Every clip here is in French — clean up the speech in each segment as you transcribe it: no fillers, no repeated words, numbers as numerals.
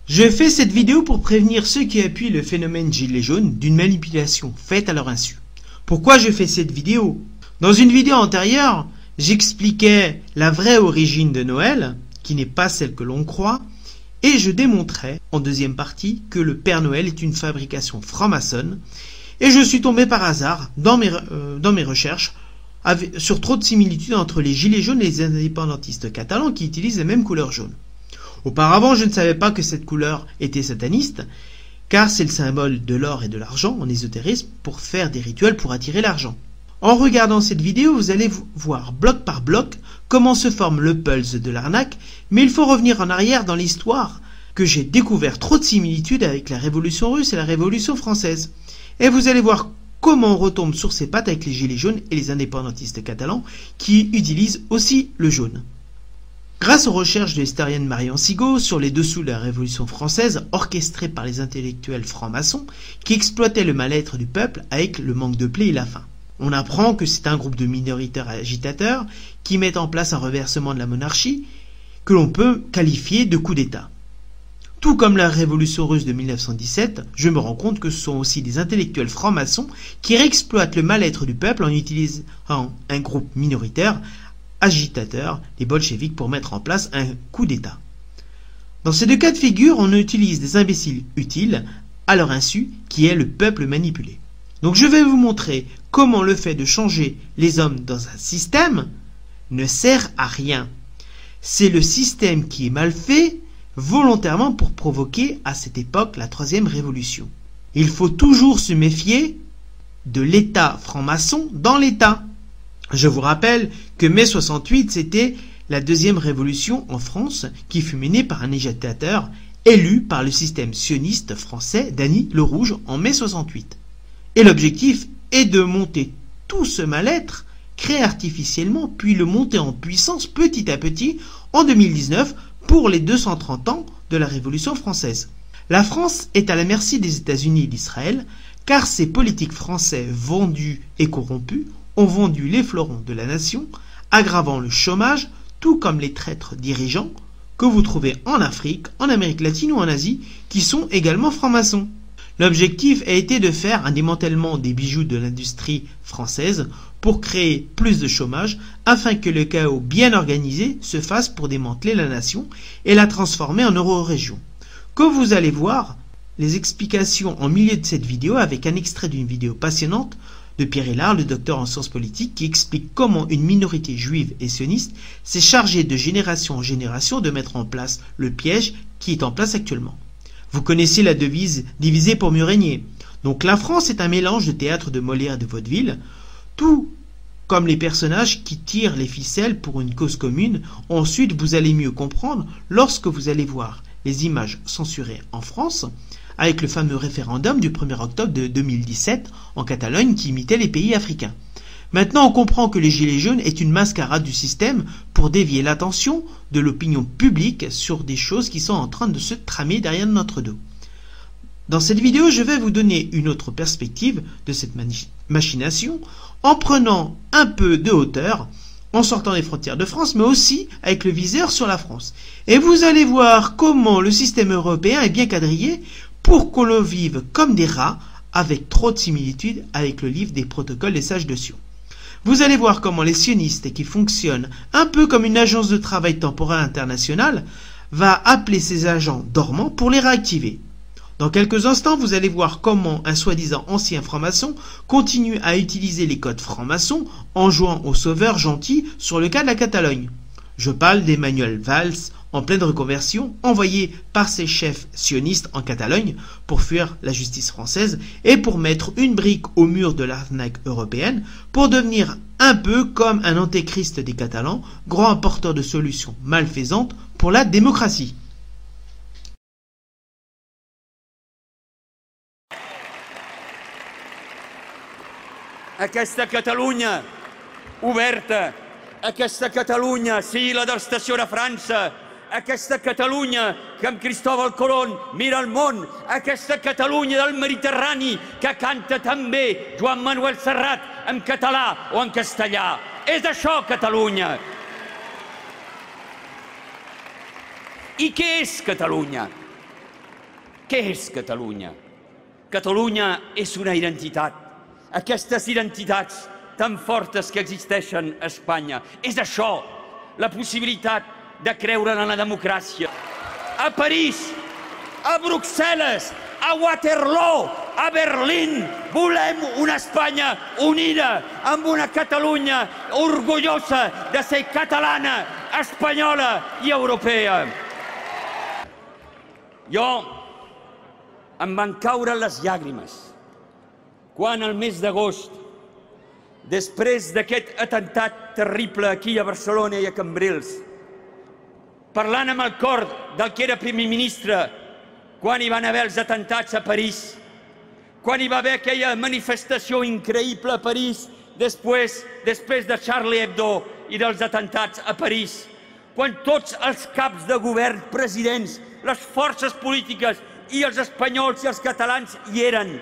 Je fais cette vidéo pour prévenir ceux qui appuient le phénomène gilet jaune d'une manipulation faite à leur insu. Pourquoi je fais cette vidéo? Dans une vidéo antérieure, j'expliquais la vraie origine de Noël, qui n'est pas celle que l'on croit, et je démontrais, en deuxième partie, que le Père Noël est une fabrication franc-maçonne, et je suis tombé par hasard, dans mes recherches, sur trop de similitudes entre les gilets jaunes et les indépendantistes catalans qui utilisent la même couleur jaune. Auparavant, je ne savais pas que cette couleur était sataniste, car c'est le symbole de l'or et de l'argent en ésotérisme pour faire des rituels pour attirer l'argent. En regardant cette vidéo, vous allez voir bloc par bloc comment se forme le pulse de l'arnaque, mais il faut revenir en arrière dans l'histoire que j'ai découvert trop de similitudes avec la Révolution russe et la Révolution française. Et vous allez voir comment on retombe sur ses pattes avec les gilets jaunes et les indépendantistes catalans qui utilisent aussi le jaune. Grâce aux recherches de l'historienne Marion Sigaud sur les dessous de la Révolution française orchestrée par les intellectuels francs-maçons qui exploitaient le mal-être du peuple avec le manque de blé et la faim. On apprend que c'est un groupe de minoritaires agitateurs qui mettent en place un reversement de la monarchie que l'on peut qualifier de coup d'État. Tout comme la Révolution russe de 1917, je me rends compte que ce sont aussi des intellectuels francs-maçons qui réexploitent le mal-être du peuple en utilisant un groupe minoritaire agitateurs, les bolcheviks, pour mettre en place un coup d'État. Dans ces deux cas de figure, on utilise des imbéciles utiles à leur insu, qui est le peuple manipulé. Donc je vais vous montrer comment le fait de changer les hommes dans un système ne sert à rien. C'est le système qui est mal fait, volontairement pour provoquer à cette époque la troisième révolution. Il faut toujours se méfier de l'État franc-maçon dans l'État. Je vous rappelle que mai 68, c'était la deuxième révolution en France qui fut menée par un agitateur élu par le système sioniste français Danny le Rouge en mai 68. Et l'objectif est de monter tout ce mal-être créé artificiellement puis le monter en puissance petit à petit en 2019 pour les 230 ans de la Révolution française. La France est à la merci des États-Unis et d'Israël car ces politiques français vendus et corrompus ont vendu les fleurons de la nation, aggravant le chômage, tout comme les traîtres dirigeants que vous trouvez en Afrique, en Amérique latine ou en Asie, qui sont également francs-maçons. L'objectif a été de faire un démantèlement des bijoux de l'industrie française pour créer plus de chômage, afin que le chaos bien organisé se fasse pour démanteler la nation et la transformer en euro-région. Comme vous allez voir, les explications en milieu de cette vidéo avec un extrait d'une vidéo passionnante de Pierre Hillard, le docteur en sciences politiques, qui explique comment une minorité juive et sioniste s'est chargée de génération en génération de mettre en place le piège qui est en place actuellement. Vous connaissez la devise « diviser pour mieux régner ». Donc la France est un mélange de théâtre de Molière et de vaudeville, tout comme les personnages qui tirent les ficelles pour une cause commune. Ensuite, vous allez mieux comprendre lorsque vous allez voir les images censurées en France, avec le fameux référendum du 1er octobre de 2017 en Catalogne qui imitait les pays africains. Maintenant, on comprend que les gilets jaunes est une mascarade du système pour dévier l'attention de l'opinion publique sur des choses qui sont en train de se tramer derrière notre dos. Dans cette vidéo, je vais vous donner une autre perspective de cette machination en prenant un peu de hauteur, en sortant des frontières de France, mais aussi avec le viseur sur la France. Et vous allez voir comment le système européen est bien quadrillé pour qu'on le vive comme des rats, avec trop de similitudes avec le livre des protocoles des sages de Sion. Vous allez voir comment les sionistes, qui fonctionnent un peu comme une agence de travail temporaire internationale, va appeler ses agents dormants pour les réactiver. Dans quelques instants, vous allez voir comment un soi-disant ancien franc-maçon continue à utiliser les codes francs-maçons en jouant au sauveur gentil sur le cas de la Catalogne. Je parle d'Emmanuel Valls, en pleine reconversion, envoyé par ses chefs sionistes en Catalogne pour fuir la justice française et pour mettre une brique au mur de l'arnaque européenne pour devenir un peu comme un antéchrist des Catalans, grand apporteur de solutions malfaisantes pour la démocratie. Aquesta Catalunya oberta, aquesta Catalunya sigla d'estació de França, aquesta Catalunya que amb Cristóbal Colón mira el món, aquesta Catalunya del Mediterrani que canta també Joan Manuel Serrat en català o en castellà. És això Catalunya. I què és Catalunya? Què és Catalunya? Catalunya és una identitat. Aquestes identitats tan fortes que existeixen a Espanya. És això, la possibilitat de creure en la democràcia. A París, a Bruxelles, a Waterloo, a Berlín, volem una Espanya unida, amb una Catalunya orgullosa de ser catalana, espanyola i europea. Jo em van caure les llàgrimes quan al mes d'agost, després d'aquest atemptat terrible aquí a Barcelona i a Cambrils, parlant amb el cor del que era primer ministre quan hi van haver els atemptats a París, quan hi va haver aquella manifestació increïble a París després de Charlie Hebdo i dels atemptats a París, quan tots els caps de govern, presidents, les forces polítiques i els espanyols i els catalans hi eren.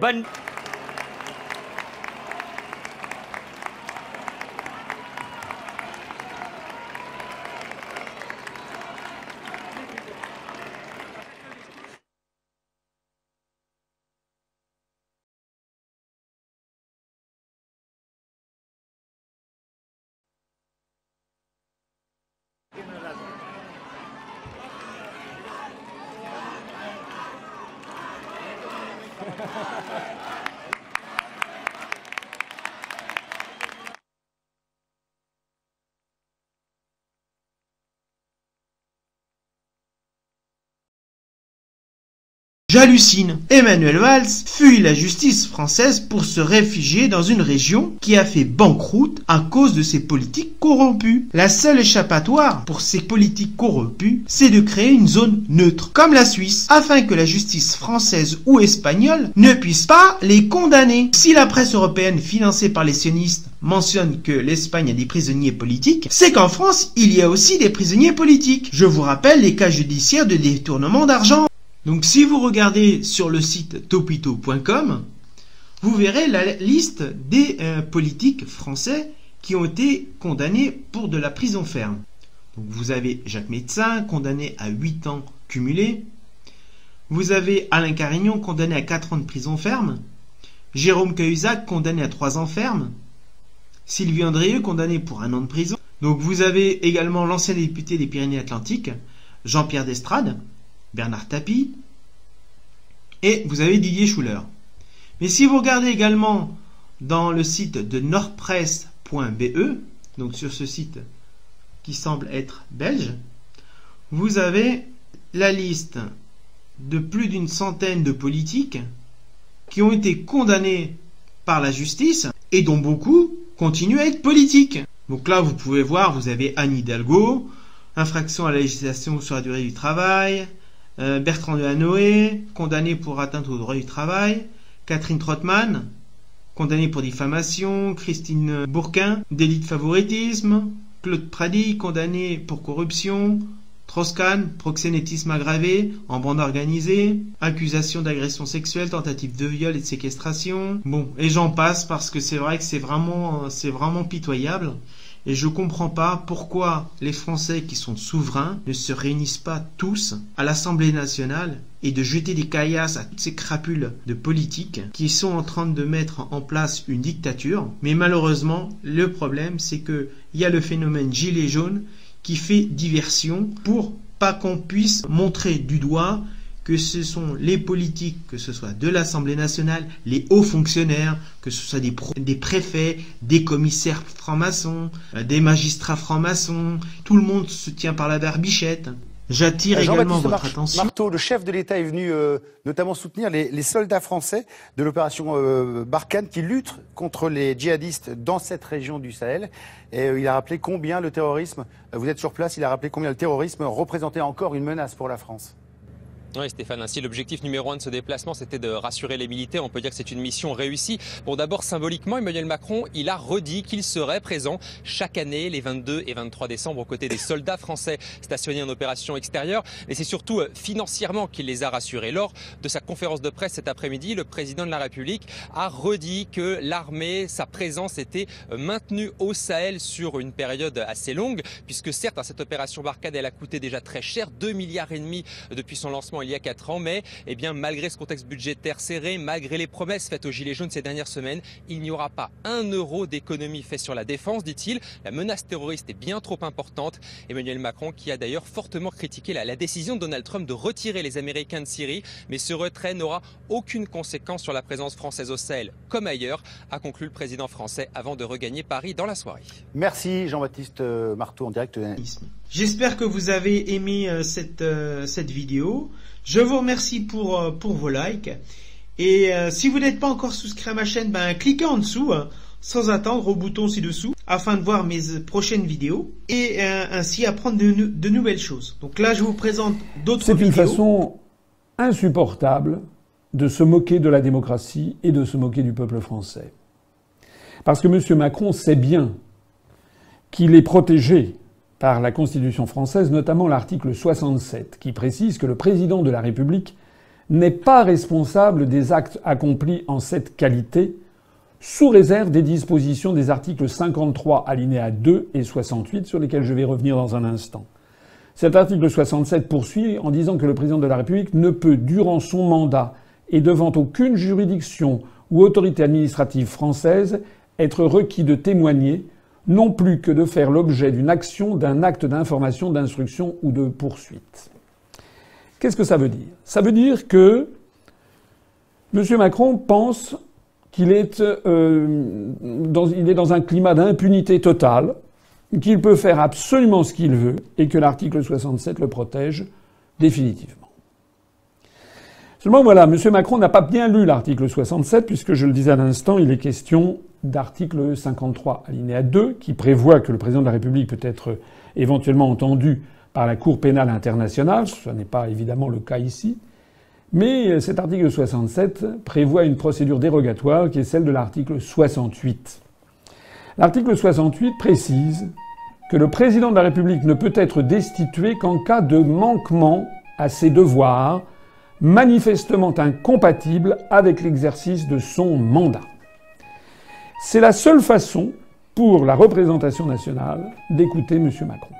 J'hallucine. Emmanuel Valls fuit la justice française pour se réfugier dans une région qui a fait banqueroute à cause de ses politiques corrompues. La seule échappatoire pour ces politiques corrompues, c'est de créer une zone neutre, comme la Suisse, afin que la justice française ou espagnole ne puisse pas les condamner. Si la presse européenne financée par les sionistes mentionne que l'Espagne a des prisonniers politiques, c'est qu'en France, il y a aussi des prisonniers politiques. Je vous rappelle les cas judiciaires de détournement d'argent. Donc si vous regardez sur le site topito.com, vous verrez la liste des politiques français qui ont été condamnés pour de la prison ferme. Donc vous avez Jacques Médecin, condamné à 8 ans cumulés. Vous avez Alain Carignon, condamné à 4 ans de prison ferme. Jérôme Cahuzac, condamné à 3 ans ferme. Sylvie Andrieux, condamné pour 1 an de prison. Donc vous avez également l'ancien député des Pyrénées-Atlantiques, Jean-Pierre Destrades, Bernard Tapie, et vous avez Didier Schuller. Mais si vous regardez également dans le site de nordpresse.be, donc sur ce site qui semble être belge, vous avez la liste de plus d'une centaine de politiques qui ont été condamnés par la justice et dont beaucoup continuent à être politiques. Donc là, vous pouvez voir, vous avez Anne Hidalgo, infraction à la législation sur la durée du travail, Bertrand Delanoë, condamné pour atteinte au droit du travail, Catherine Trottmann, condamnée pour diffamation, Christine Bourquin, délit de favoritisme, Claude Prady, condamné pour corruption, Strauss-Kahn, proxénétisme aggravé en bande organisée, accusation d'agression sexuelle, tentative de viol et de séquestration. Bon, et j'en passe parce que c'est vrai que c'est vraiment pitoyable. Et je ne comprends pas pourquoi les Français qui sont souverains ne se réunissent pas tous à l'Assemblée nationale et de jeter des caillasses à toutes ces crapules de politiques qui sont en train de mettre en place une dictature. Mais malheureusement, le problème, c'est qu'il y a le phénomène gilet jaune qui fait diversion pour pas qu'on puisse montrer du doigt que ce sont les politiques, que ce soit de l'Assemblée nationale, les hauts fonctionnaires, que ce soit des préfets, des commissaires francs-maçons, des magistrats francs-maçons, tout le monde se tient par la barbichette. J'attire également votre attention. Marteau, le chef de l'État est venu notamment soutenir les soldats français de l'opération Barkhane qui luttent contre les djihadistes dans cette région du Sahel. Et il a rappelé combien le terrorisme, vous êtes sur place, il a rappelé combien le terrorisme représentait encore une menace pour la France. Oui Stéphane, ainsi l'objectif numéro 1 de ce déplacement c'était de rassurer les militaires. On peut dire que c'est une mission réussie. Bon, d'abord symboliquement, Emmanuel Macron il a redit qu'il serait présent chaque année les 22 et 23 décembre aux côtés des soldats français stationnés en opération extérieure. Mais c'est surtout financièrement qu'il les a rassurés. Lors de sa conférence de presse cet après-midi, le président de la République a redit que l'armée, sa présence était maintenue au Sahel sur une période assez longue, puisque certes cette opération Barkhane elle a coûté déjà très cher, 2,5 milliards depuis son lancement il y a 4 ans. Mais eh bien, malgré ce contexte budgétaire serré, malgré les promesses faites aux Gilets jaunes ces dernières semaines, il n'y aura pas 1 euro d'économie fait sur la défense, dit-il. La menace terroriste est bien trop importante. Emmanuel Macron qui a d'ailleurs fortement critiqué la décision de Donald Trump de retirer les Américains de Syrie. Mais ce retrait n'aura aucune conséquence sur la présence française au Sahel comme ailleurs, a conclu le président français avant de regagner Paris dans la soirée. Merci Jean-Baptiste Marteau en direct. J'espère que vous avez aimé cette vidéo. Je vous remercie pour vos likes. Et si vous n'êtes pas encore souscrit à ma chaîne, cliquez en dessous, sans attendre, au bouton ci-dessous, afin de voir mes prochaines vidéos et ainsi apprendre de nouvelles choses. Donc là, je vous présente d'autres vidéos. C'est une façon insupportable de se moquer de la démocratie et de se moquer du peuple français. Parce que M. Macron sait bien qu'il est protégé par la Constitution française, notamment l'article 67, qui précise que le président de la République n'est pas responsable des actes accomplis en cette qualité, sous réserve des dispositions des articles 53 alinéa 2 et 68, sur lesquels je vais revenir dans un instant. Cet article 67 poursuit en disant que le président de la République ne peut, durant son mandat et devant aucune juridiction ou autorité administrative française, être requis de témoigner, non plus que de faire l'objet d'une action, d'un acte d'information, d'instruction ou de poursuite. Qu'est-ce que ça veut dire? Ça veut dire que M. Macron pense qu'il est dans un climat d'impunité totale, qu'il peut faire absolument ce qu'il veut et que l'article 67 le protège définitivement. Seulement voilà, M. Macron n'a pas bien lu l'article 67 puisque, je le disais à l'instant, il est question d'article 53 alinéa 2 qui prévoit que le président de la République peut être éventuellement entendu par la Cour pénale internationale. Ce n'est pas évidemment le cas ici. Mais cet article 67 prévoit une procédure dérogatoire qui est celle de l'article 68. L'article 68 précise que le président de la République ne peut être destitué qu'en cas de manquement à ses devoirs manifestement incompatibles avec l'exercice de son mandat. C'est la seule façon pour la représentation nationale d'écouter M. Macron.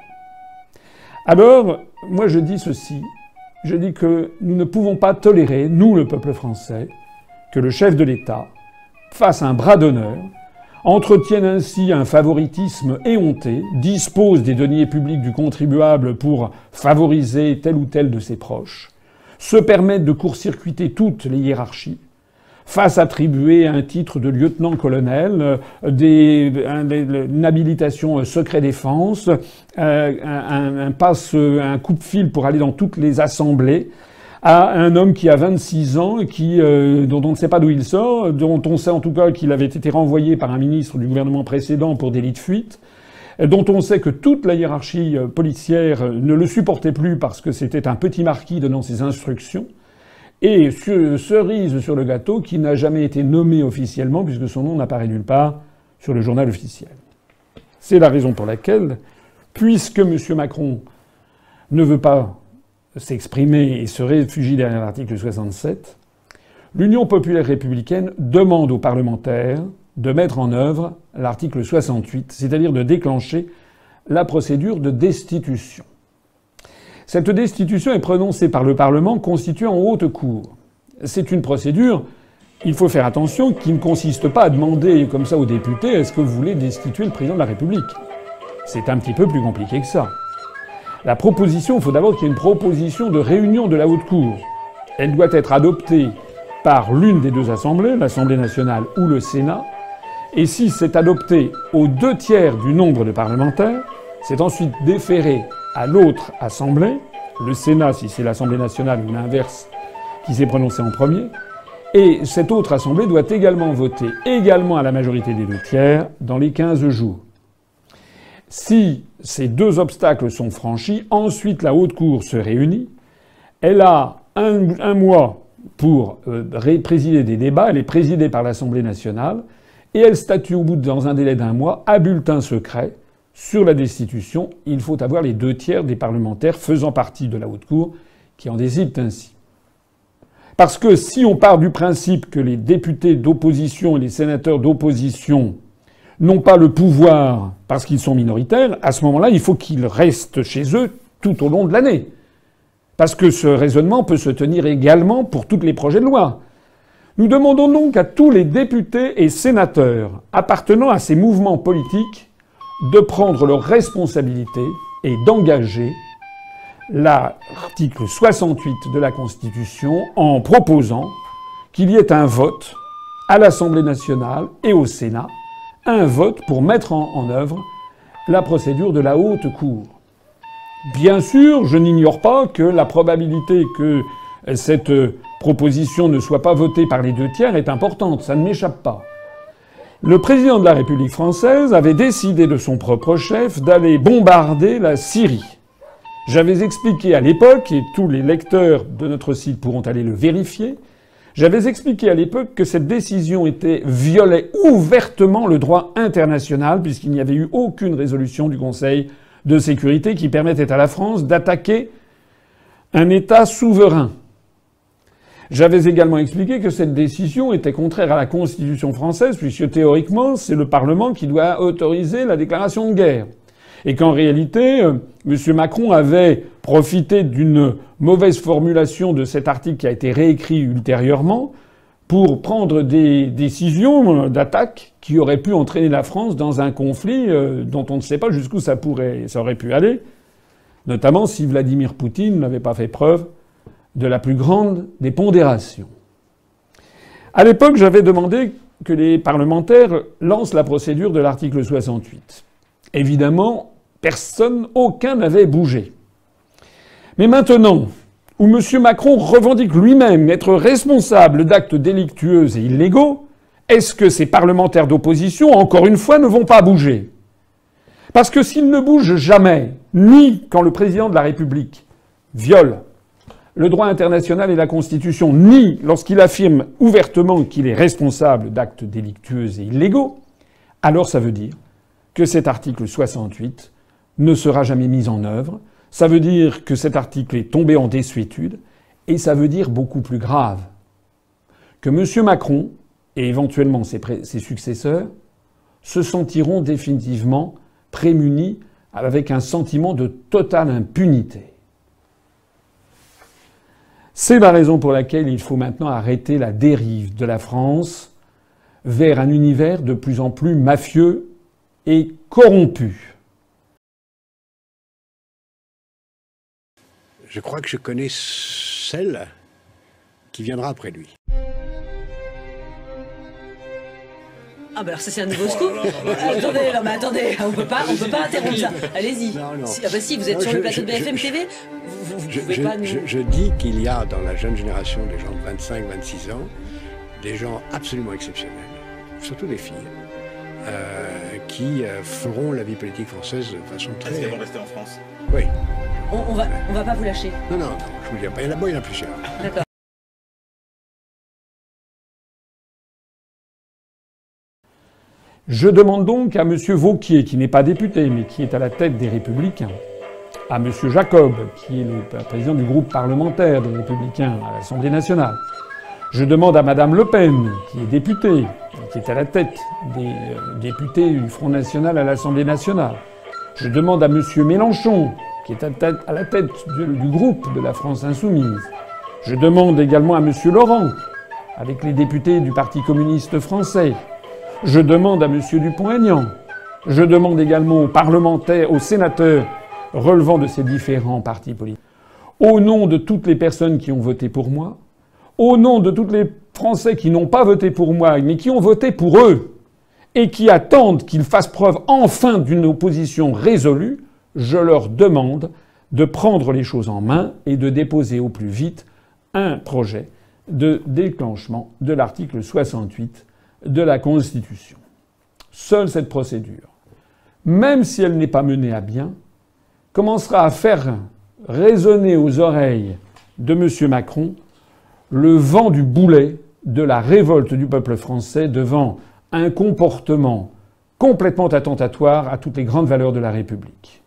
Alors, moi je dis ceci, je dis que nous ne pouvons pas tolérer, nous le peuple français, que le chef de l'État fasse un bras d'honneur, entretienne ainsi un favoritisme éhonté, dispose des deniers publics du contribuable pour favoriser tel ou tel de ses proches, se permette de court-circuiter toutes les hiérarchies, fasse attribuer un titre de lieutenant-colonel, une habilitation secret défense, un coup de fil pour aller dans toutes les assemblées, à un homme qui a 26 ans, dont on ne sait pas d'où il sort, dont on sait en tout cas qu'il avait été renvoyé par un ministre du gouvernement précédent pour délit de fuite, dont on sait que toute la hiérarchie policière ne le supportait plus parce que c'était un petit marquis donnant ses instructions, et cerise sur le gâteau, qui n'a jamais été nommé officiellement puisque son nom n'apparaît nulle part sur le journal officiel. C'est la raison pour laquelle, puisque M. Macron ne veut pas s'exprimer et se réfugie derrière l'article 67, l'Union populaire républicaine demande aux parlementaires de mettre en œuvre l'article 68, c'est-à-dire de déclencher la procédure de destitution. Cette destitution est prononcée par le Parlement constitué en haute cour. C'est une procédure, il faut faire attention, qui ne consiste pas à demander comme ça aux députés « est-ce que vous voulez destituer le président de la République ?» C'est un petit peu plus compliqué que ça. La proposition, il faut d'abord qu'il y ait une proposition de réunion de la haute cour. Elle doit être adoptée par l'une des deux assemblées, l'Assemblée nationale ou le Sénat, et si c'est adopté aux 2/3 du nombre de parlementaires, c'est ensuite déféré à l'autre assemblée, le Sénat si c'est l'Assemblée nationale ou l'inverse qui s'est prononcé en premier, et cette autre assemblée doit également voter également à la majorité des 2/3 dans les 15 jours. Si ces deux obstacles sont franchis, ensuite la haute cour se réunit, elle a un mois pour présider des débats, elle est présidée par l'Assemblée nationale, et elle statue dans un délai d'1 mois, à bulletin secret, sur la destitution. Il faut avoir les 2/3 des parlementaires faisant partie de la haute cour qui en décident ainsi. Parce que si on part du principe que les députés d'opposition et les sénateurs d'opposition n'ont pas le pouvoir parce qu'ils sont minoritaires, à ce moment-là, il faut qu'ils restent chez eux tout au long de l'année. Parce que ce raisonnement peut se tenir également pour tous les projets de loi. Nous demandons donc à tous les députés et sénateurs appartenant à ces mouvements politiques de prendre leurs responsabilités et d'engager l'article 68 de la Constitution en proposant qu'il y ait un vote à l'Assemblée nationale et au Sénat, un vote pour mettre en œuvre la procédure de la haute cour. Bien sûr, je n'ignore pas que la probabilité que cette proposition ne soit pas votée par les 2/3 est importante, ça ne m'échappe pas. Le président de la République française avait décidé de son propre chef d'aller bombarder la Syrie. J'avais expliqué à l'époque, et tous les lecteurs de notre site pourront aller le vérifier, j'avais expliqué à l'époque que cette décision violait ouvertement le droit international puisqu'il n'y avait eu aucune résolution du Conseil de sécurité qui permettait à la France d'attaquer un État souverain. J'avais également expliqué que cette décision était contraire à la Constitution française puisque théoriquement c'est le Parlement qui doit autoriser la déclaration de guerre. Et qu'en réalité, M. Macron avait profité d'une mauvaise formulation de cet article qui a été réécrit ultérieurement pour prendre des décisions d'attaque qui auraient pu entraîner la France dans un conflit dont on ne sait pas jusqu'où ça aurait pu aller, notamment si Vladimir Poutine n'avait pas fait preuve de la plus grande des pondérations. À l'époque, j'avais demandé que les parlementaires lancent la procédure de l'article 68. Évidemment, aucun n'avait bougé. Mais maintenant, où M. Macron revendique lui-même être responsable d'actes délictueux et illégaux, est-ce que ces parlementaires d'opposition, encore une fois, ne vont pas bouger? Parce que s'ils ne bougent jamais, ni quand le président de la République viole le droit international et la Constitution, ni lorsqu'il affirme ouvertement qu'il est responsable d'actes délictueux et illégaux, alors ça veut dire que cet article 68 ne sera jamais mis en œuvre. Ça veut dire que cet article est tombé en désuétude. Et ça veut dire beaucoup plus grave que M. Macron et éventuellement ses successeurs se sentiront définitivement prémunis avec un sentiment de totale impunité. C'est la raison pour laquelle il faut maintenant arrêter la dérive de la France vers un univers de plus en plus mafieux et corrompu. Je crois que je connais celle qui viendra après lui. Ah bah alors ça c'est un nouveau scoop. Attendez, non mais attendez, on peut pas interrompre ça. Allez-y. Si, ah bah si, vous êtes sur le plateau de BFM TV, vous pouvez pas nous... Je dis qu'il y a dans la jeune génération des gens de 25-26 ans, des gens absolument exceptionnels, surtout des filles, qui feront la vie politique française de façon très... Est-ce qu'elles vont rester en France? Oui. On va pas vous lâcher. Non, je vous dis pas. Il y en a plusieurs. D'accord. Je demande donc à M. Wauquiez, qui n'est pas député, mais qui est à la tête des Républicains, à M. Jacob, qui est le président du groupe parlementaire des Républicains à l'Assemblée nationale. Je demande à Mme Le Pen, qui est députée, qui est à la tête des députés du Front National à l'Assemblée nationale. Je demande à M. Mélenchon, qui est à la tête du groupe de la France Insoumise. Je demande également à M. Laurent, avec les députés du Parti communiste français. Je demande à M. Dupont-Aignan. Je demande également aux parlementaires, aux sénateurs relevant de ces différents partis politiques. Au nom de toutes les personnes qui ont voté pour moi, au nom de tous les Français qui n'ont pas voté pour moi, mais qui ont voté pour eux, et qui attendent qu'ils fassent preuve enfin d'une opposition résolue, je leur demande de prendre les choses en main et de déposer au plus vite un projet de déclenchement de l'article 68 de la Constitution. Seule cette procédure, même si elle n'est pas menée à bien, commencera à faire résonner aux oreilles de M. Macron le vent du boulet de la révolte du peuple français devant un comportement complètement attentatoire à toutes les grandes valeurs de la République.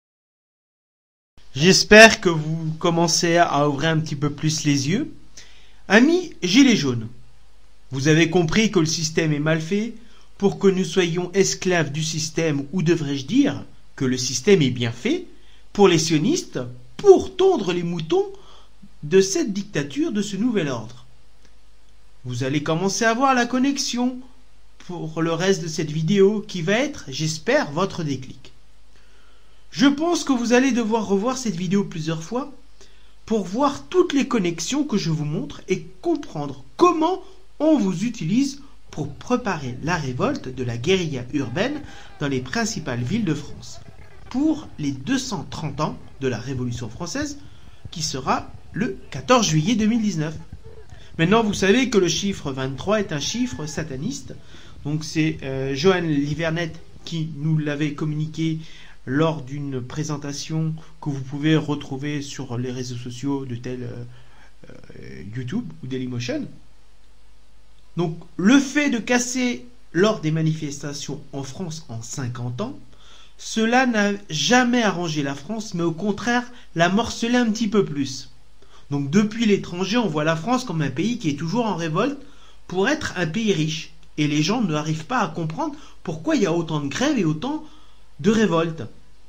J'espère que vous commencez à ouvrir un petit peu plus les yeux. Amis gilets jaunes, vous avez compris que le système est mal fait pour que nous soyons esclaves du système, ou devrais-je dire que le système est bien fait pour les sionistes pour tondre les moutons de cette dictature, de ce nouvel ordre. Vous allez commencer à voir la connexion pour le reste de cette vidéo qui va être, j'espère, votre déclic. Je pense que vous allez devoir revoir cette vidéo plusieurs fois pour voir toutes les connexions que je vous montre et comprendre comment on vous utilise pour préparer la révolte de la guérilla urbaine dans les principales villes de France pour les 230 ans de la Révolution française qui sera le 14 juillet 2019. Maintenant, vous savez que le chiffre 23 est un chiffre sataniste. Donc c'est Johan Livernette qui nous l'avait communiqué lors d'une présentation que vous pouvez retrouver sur les réseaux sociaux de tel YouTube ou Dailymotion. Donc le fait de casser lors des manifestations en France en 50 ans, cela n'a jamais arrangé la France, mais au contraire l'a morcelé un petit peu plus. Donc depuis l'étranger, on voit la France comme un pays qui est toujours en révolte pour être un pays riche. Et les gens n'arrivent pas à comprendre pourquoi il y a autant de grèves et autant de révoltes.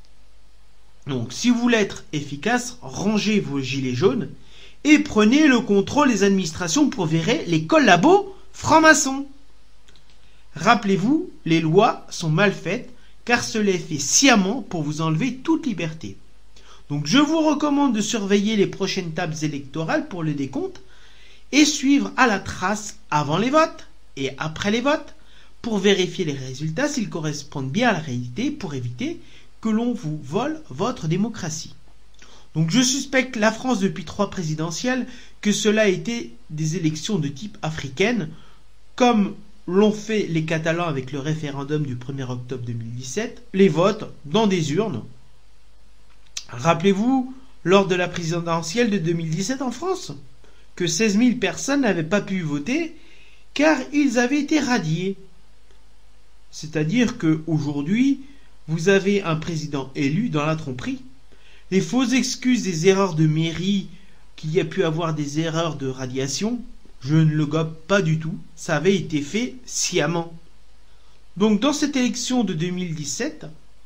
Donc si vous voulez être efficace, rangez vos gilets jaunes et prenez le contrôle des administrations pour virer les collabos francs-maçons. Rappelez-vous, les lois sont mal faites car cela est fait sciemment pour vous enlever toute liberté. Donc je vous recommande de surveiller les prochaines tables électorales pour le décompte et suivre à la trace avant les votes et après les votes pour vérifier les résultats s'ils correspondent bien à la réalité pour éviter que l'on vous vole votre démocratie. Donc je suspecte la France depuis 3 présidentielles que cela a été des élections de type africaine comme l'ont fait les Catalans avec le référendum du 1er octobre 2017, les votes dans des urnes. Rappelez-vous, lors de la présidentielle de 2017 en France, que 16 000 personnes n'avaient pas pu voter car ils avaient été radiés. C'est-à-dire qu'aujourd'hui, vous avez un président élu dans la tromperie. Les fausses excuses des erreurs de mairie, qu'il y a pu avoir des erreurs de radiation, je ne le gobe pas du tout. Ça avait été fait sciemment. Donc dans cette élection de 2017,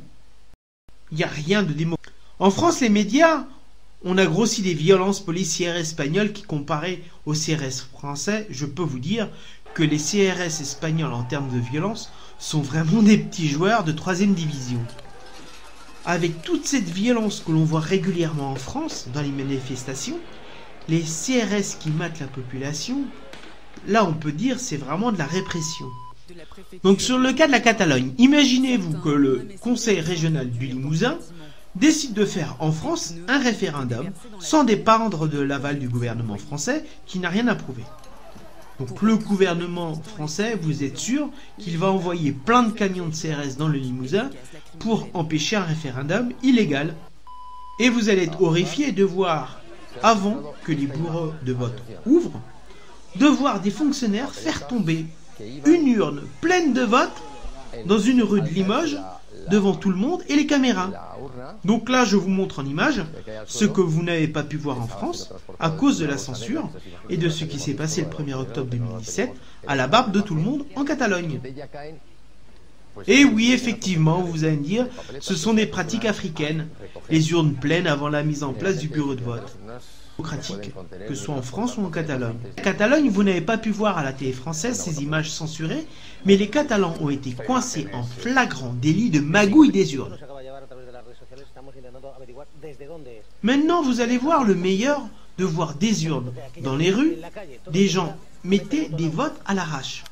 il n'y a rien de démocratique. En France, les médias, on a grossi des violences policières espagnoles qui comparées aux CRS français. Je peux vous dire que les CRS espagnols en termes de violence sont vraiment des petits joueurs de 3e division. Avec toute cette violence que l'on voit régulièrement en France dans les manifestations, les CRS qui matent la population, là on peut dire c'est vraiment de la répression. Donc sur le cas de la Catalogne, imaginez-vous que le Conseil régional du Limousin décide de faire en France un référendum sans dépendre de l'aval du gouvernement français qui n'a rien approuvé. Donc le gouvernement français, vous êtes sûr qu'il va envoyer plein de camions de CRS dans le Limousin pour empêcher un référendum illégal. Et vous allez être horrifié de voir, avant que les bureaux de vote ouvrent, de voir des fonctionnaires faire tomber une urne pleine de votes dans une rue de Limoges devant tout le monde et les caméras. Donc là, je vous montre en image ce que vous n'avez pas pu voir en France à cause de la censure et de ce qui s'est passé le 1er octobre 2017 à la barbe de tout le monde en Catalogne. Et oui, effectivement, vous allez me dire, ce sont des pratiques africaines, les urnes pleines avant la mise en place du bureau de vote. Démocratique, que ce soit en France ou en Catalogne. En Catalogne, vous n'avez pas pu voir à la télé française ces images censurées, mais les Catalans ont été coincés en flagrant délit de magouille des urnes. Maintenant, vous allez voir le meilleur de voir des urnes dans les rues, des gens mettaient des votes à l'arrache.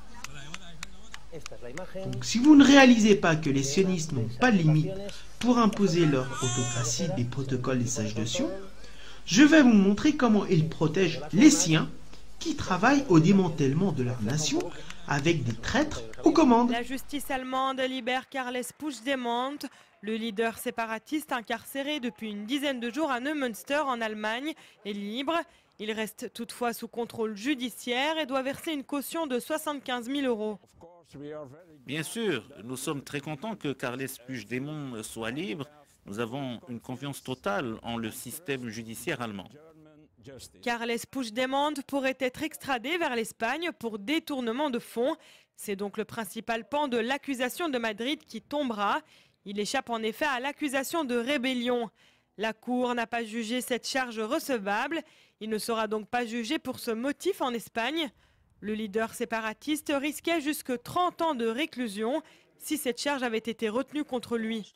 Donc, si vous ne réalisez pas que les sionistes n'ont pas de limite pour imposer leur autocratie des protocoles des sages de Sion, je vais vous montrer comment ils protègent les siens qui travaillent au démantèlement de leur nation avec des traîtres aux commandes. La justice allemande libère Carles Puigdemont, le leader séparatiste incarcéré depuis une dizaine de jours à Neumünster en Allemagne, est libre. Il reste toutefois sous contrôle judiciaire et doit verser une caution de 75 000 €. Bien sûr, nous sommes très contents que Carles Puigdemont soit libre. Nous avons une confiance totale en le système judiciaire allemand. Carles Puigdemont pourrait être extradé vers l'Espagne pour détournement de fonds. C'est donc le principal pan de l'accusation de Madrid qui tombera. Il échappe en effet à l'accusation de rébellion. La Cour n'a pas jugé cette charge recevable. Il ne sera donc pas jugé pour ce motif en Espagne. Le leader séparatiste risquait jusque 30 ans de réclusion si cette charge avait été retenue contre lui.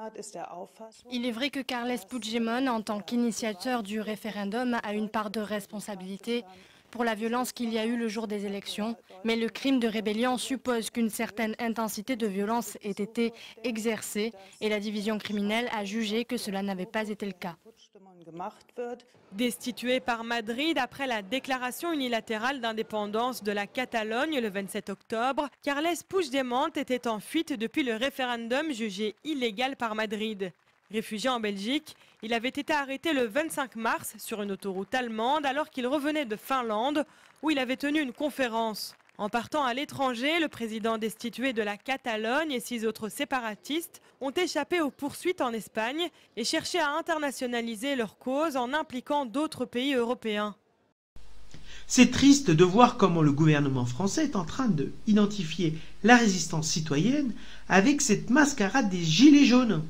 Il est vrai que Carles Puigdemont, en tant qu'initiateur du référendum, a une part de responsabilité pour la violence qu'il y a eu le jour des élections. Mais le crime de rébellion suppose qu'une certaine intensité de violence ait été exercée et la division criminelle a jugé que cela n'avait pas été le cas. Destitué par Madrid après la déclaration unilatérale d'indépendance de la Catalogne le 27 octobre, Carles Puigdemont était en fuite depuis le référendum jugé illégal par Madrid. Réfugié en Belgique, il avait été arrêté le 25 mars sur une autoroute allemande alors qu'il revenait de Finlande où il avait tenu une conférence. En partant à l'étranger, le président destitué de la Catalogne et 6 autres séparatistes ont échappé aux poursuites en Espagne et cherché à internationaliser leur cause en impliquant d'autres pays européens. C'est triste de voir comment le gouvernement français est en train d'identifier la résistance citoyenne avec cette mascarade des gilets jaunes.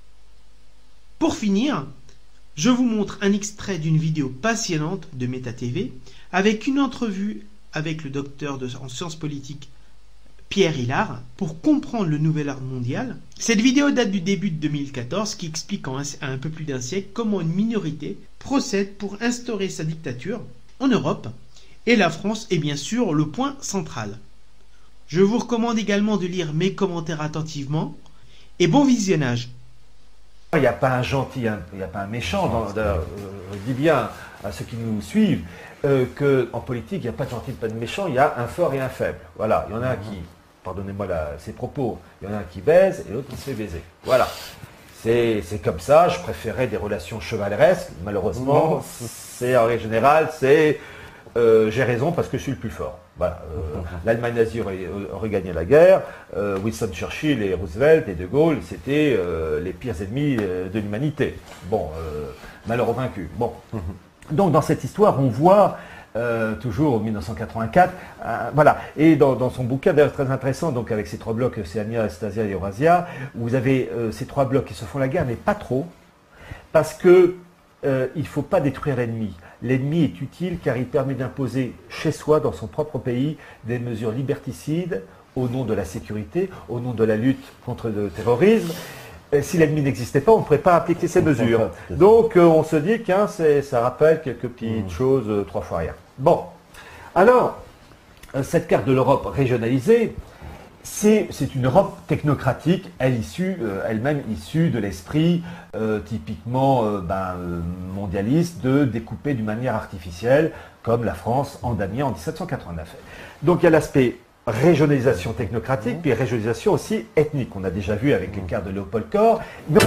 Pour finir, je vous montre un extrait d'une vidéo passionnante de Méta TV avec une entrevue avec le docteur en sciences politiques Pierre Hilard pour comprendre le nouvel ordre mondial. Cette vidéo date du début de 2014 qui explique en un peu plus d'un siècle comment une minorité procède pour instaurer sa dictature en Europe et la France est bien sûr le point central. Je vous recommande également de lire mes commentaires attentivement et bon visionnage. Il n'y a pas un gentil, il n'y a pas un méchant. Je dis bien à ceux qui nous suivent qu'en politique, il n'y a pas de gentil, pas de méchant, il y a un fort et un faible. Voilà, il y en a un qui, pardonnez-moi ces propos, il y en a un qui baise et l'autre qui se fait baiser. Voilà, c'est comme ça, je préférais des relations chevaleresques, malheureusement, c'est en règle générale, c'est j'ai raison parce que je suis le plus fort. Voilà, l'Allemagne nazie aurait gagné la guerre, Winston Churchill et Roosevelt et De Gaulle, c'était les pires ennemis de l'humanité. Bon, malheureux vaincu. Bon. Donc dans cette histoire, on voit toujours en 1984, voilà. Et dans son bouquin, d'ailleurs très intéressant, donc avec ces 3 blocs, Océania, Eurasia et Eurasia, où vous avez ces 3 blocs qui se font la guerre, mais pas trop, parce que il ne faut pas détruire l'ennemi. L'ennemi est utile car il permet d'imposer chez soi, dans son propre pays, des mesures liberticides au nom de la sécurité, au nom de la lutte contre le terrorisme. Et si l'ennemi n'existait pas, on ne pourrait pas appliquer ces mesures. Donc on se dit que ça rappelle quelques petites choses, 3 fois rien. Bon, alors, cette carte de l'Europe régionalisée, c'est une Europe technocratique, elle-même issue de l'esprit typiquement mondialiste de découper d'une manière artificielle, comme la France en damier en 1789. Donc il y a l'aspect régionalisation technocratique, puis régionalisation aussi ethnique. On a déjà vu avec les cartes de Léopold Kohr.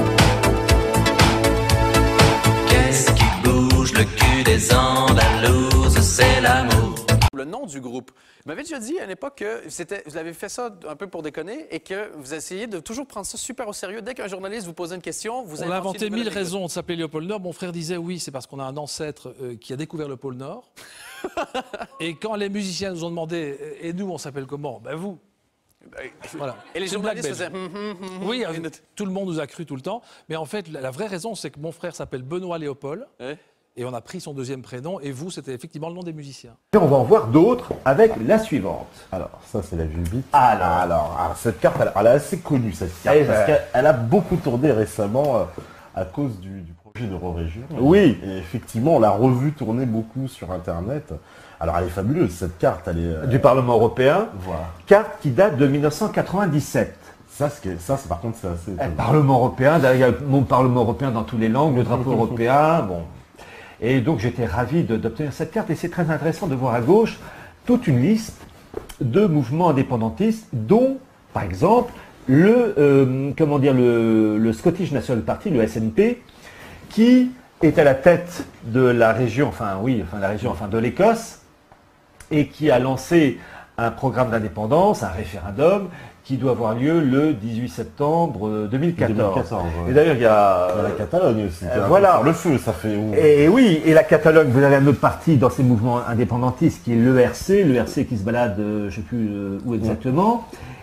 Qu'est-ce qui bouge le cul des Andalouses, c'est l'amour. Le nom du groupe. Vous m'avez déjà dit à une époque que vous avez fait ça un peu pour déconner et que vous essayez de toujours prendre ça super au sérieux. Dès qu'un journaliste vous pose une question, vous On a inventé 1000 raisons de s'appeler le pôle Nord. Mon frère disait oui, c'est parce qu'on a un ancêtre qui a découvert le pôle Nord. Et quand les musiciens nous ont demandé et nous on s'appelle comment? Ben vous. Voilà. Et les journalistes faisaient oui, tout le monde nous a cru tout le temps. Mais en fait, la vraie raison, c'est que mon frère s'appelle Benoît Léopold. Et on a pris son 2e prénom, et vous, c'était effectivement le nom des musiciens. Et on va en voir d'autres avec la suivante. Alors, ça, c'est la Vulbite. Alors, cette carte, elle est assez connue, cette carte, parce qu'elle a beaucoup tourné récemment à cause du projet d'Eurorégion. Oui. Et effectivement, on l'a revue tourner beaucoup sur Internet. Alors, elle est fabuleuse, cette carte. Elle est, du Parlement européen. Voilà. Carte qui date de 1997. Ça, par contre, c'est assez... Le Parlement européen, il y a mon Parlement européen dans toutes les langues, le drapeau européen, bon... Et donc j'étais ravi d'obtenir cette carte et c'est très intéressant de voir à gauche toute une liste de mouvements indépendantistes dont, par exemple, le Scottish National Party, le SNP, qui est à la tête de la région, de l'Écosse et qui a lancé un programme d'indépendance, un référendum qui doit avoir lieu le 18 septembre 2014. Et d'ailleurs, il y a la Catalogne aussi. Voilà. Le feu, ça fait... Et oui, et la Catalogne, vous avez un autre parti dans ces mouvements indépendantistes qui est l'ERC qui se balade, je ne sais plus où exactement.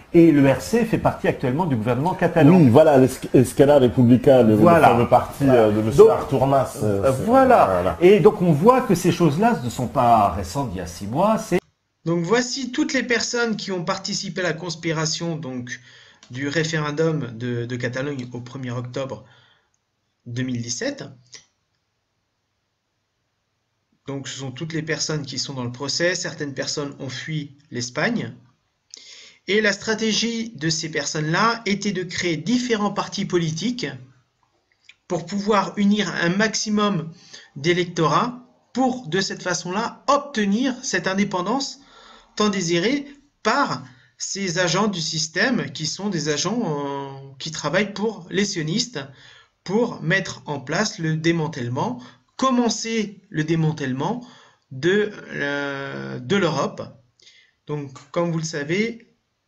Et le RC fait partie actuellement du gouvernement catalan. Oui, voilà, l'Esquerra Republicana, le fameux parti de M. Artur Mas. Voilà. Et donc on voit que ces choses-là ne sont pas récentes d'il y a 6 mois. Donc voici toutes les personnes qui ont participé à la conspiration donc, du référendum de Catalogne au 1er octobre 2017. Donc ce sont toutes les personnes qui sont dans le procès. Certaines personnes ont fui l'Espagne. Et la stratégie de ces personnes-là était de créer différents partis politiques pour pouvoir unir un maximum d'électorats pour, de cette façon-là, obtenir cette indépendance tant désirée par ces agents du système qui sont des agents qui travaillent pour les sionistes pour mettre en place le démantèlement, commencer le démantèlement de l'Europe. Donc, comme vous le savez,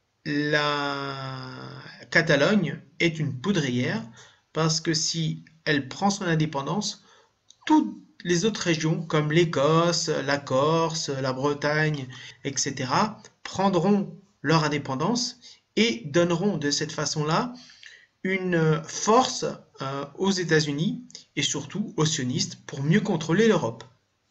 la Catalogne est une poudrière parce que si elle prend son indépendance, toutes les autres régions comme l'Écosse, la Corse, la Bretagne, etc. prendront leur indépendance et donneront de cette façon-là une force aux États-Unis et surtout aux sionistes pour mieux contrôler l'Europe.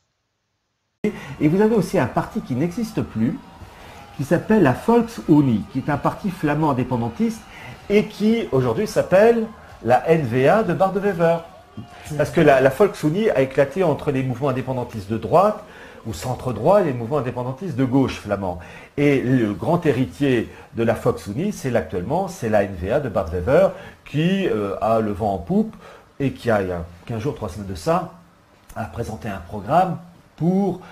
Et vous avez aussi un parti qui n'existe plus, qui s'appelle la Volksunie, qui est un parti flamand indépendantiste et qui aujourd'hui s'appelle la NVA de Bart de Wever. Parce que la Volksunie a éclaté entre les mouvements indépendantistes de droite ou centre-droit et les mouvements indépendantistes de gauche flamands. Et le grand héritier de la Volksunie, actuellement, c'est la NVA de Bart de Wever qui a le vent en poupe et qui a, il y a 15 jours, 3 semaines de ça, a présenté un programme pour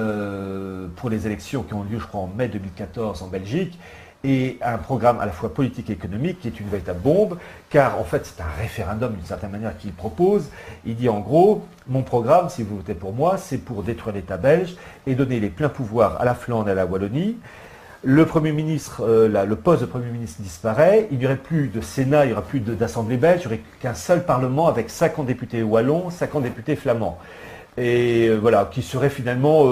les élections qui ont lieu, je crois, en mai 2014 en Belgique, et un programme à la fois politique et économique qui est une véritable bombe, car en fait c'est un référendum d'une certaine manière qu'il propose. Il dit en gros, mon programme, si vous votez pour moi, c'est pour détruire l'État belge et donner les pleins pouvoirs à la Flandre et à la Wallonie. Le Premier ministre, le poste de Premier ministre disparaît, il n'y aurait plus de Sénat, il n'y aurait plus d'Assemblée belge, il n'y aurait qu'un seul Parlement avec 50 députés wallons, 50 députés flamands. Et voilà, qui serait finalement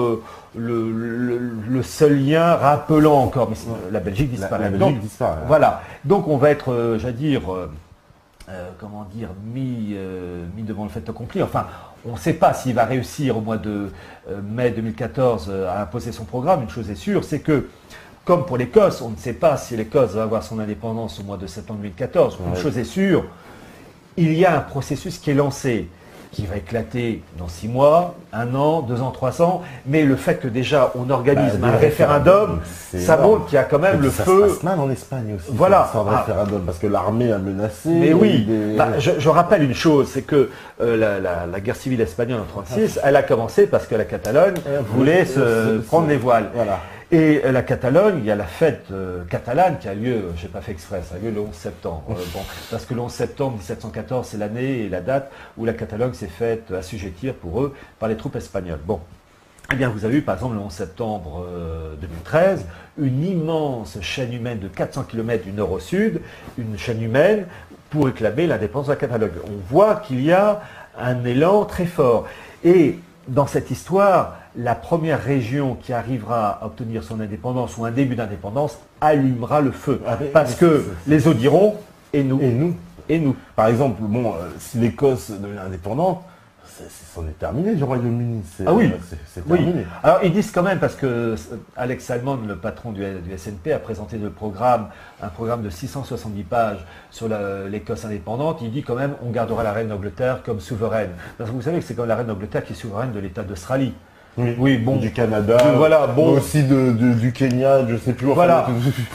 le seul lien rappelant encore, mais la Belgique disparaît. La Belgique disparaît. Voilà, donc on va être, j'allais dire, comment dire, mis devant le fait accompli. Enfin, on ne sait pas s'il va réussir au mois de mai 2014 à imposer son programme. Une chose est sûre, c'est que, comme pour l'Écosse, on ne sait pas si l'Écosse va avoir son indépendance au mois de septembre 2014. Une chose est sûre, il y a un processus qui est lancé, qui va éclater dans 6 mois, 1 an, 2 ans, 3 ans, mais le fait que déjà on organise un référendum, ça montre qu'il y a quand même le feu. Ça se passe mal en Espagne aussi. Voilà. Un référendum, parce que l'armée a menacé. Mais oui, je rappelle une chose, c'est que la guerre civile espagnole en 1936, elle a commencé parce que la Catalogne voulait se prendre les voiles. Voilà. Et la Catalogne, il y a la fête catalane qui a lieu, je n'ai pas fait exprès, ça a lieu le 11 septembre. Parce que le 11 septembre 1714, c'est l'année et la date où la Catalogne s'est faite assujettir pour eux par les troupes espagnoles. Bon, eh bien vous avez eu par exemple le 11 septembre 2013, une immense chaîne humaine de 400 km du nord au sud, une chaîne humaine pour réclamer l'indépendance de la Catalogne. On voit qu'il y a un élan très fort. Et dans cette histoire, la première région qui arrivera à obtenir son indépendance ou un début d'indépendance allumera le feu. Parce que les autres diront, et nous. Et nous. Et nous. Par exemple, bon, si l'Écosse devient indépendante, c'en est terminé du Royaume-Uni. Ah oui, c'est terminé. Oui. Alors ils disent quand même, parce que Alex Salmond, le patron du SNP, a présenté un programme de 670 pages sur l'Écosse indépendante. Il dit quand même, on gardera la reine d'Angleterre comme souveraine. Parce que vous savez que c'est comme la reine d'Angleterre qui est souveraine de l'État d'Australie. Oui, bon. Du Canada, voilà, bon. Aussi du Kenya, je ne sais plus. Voilà.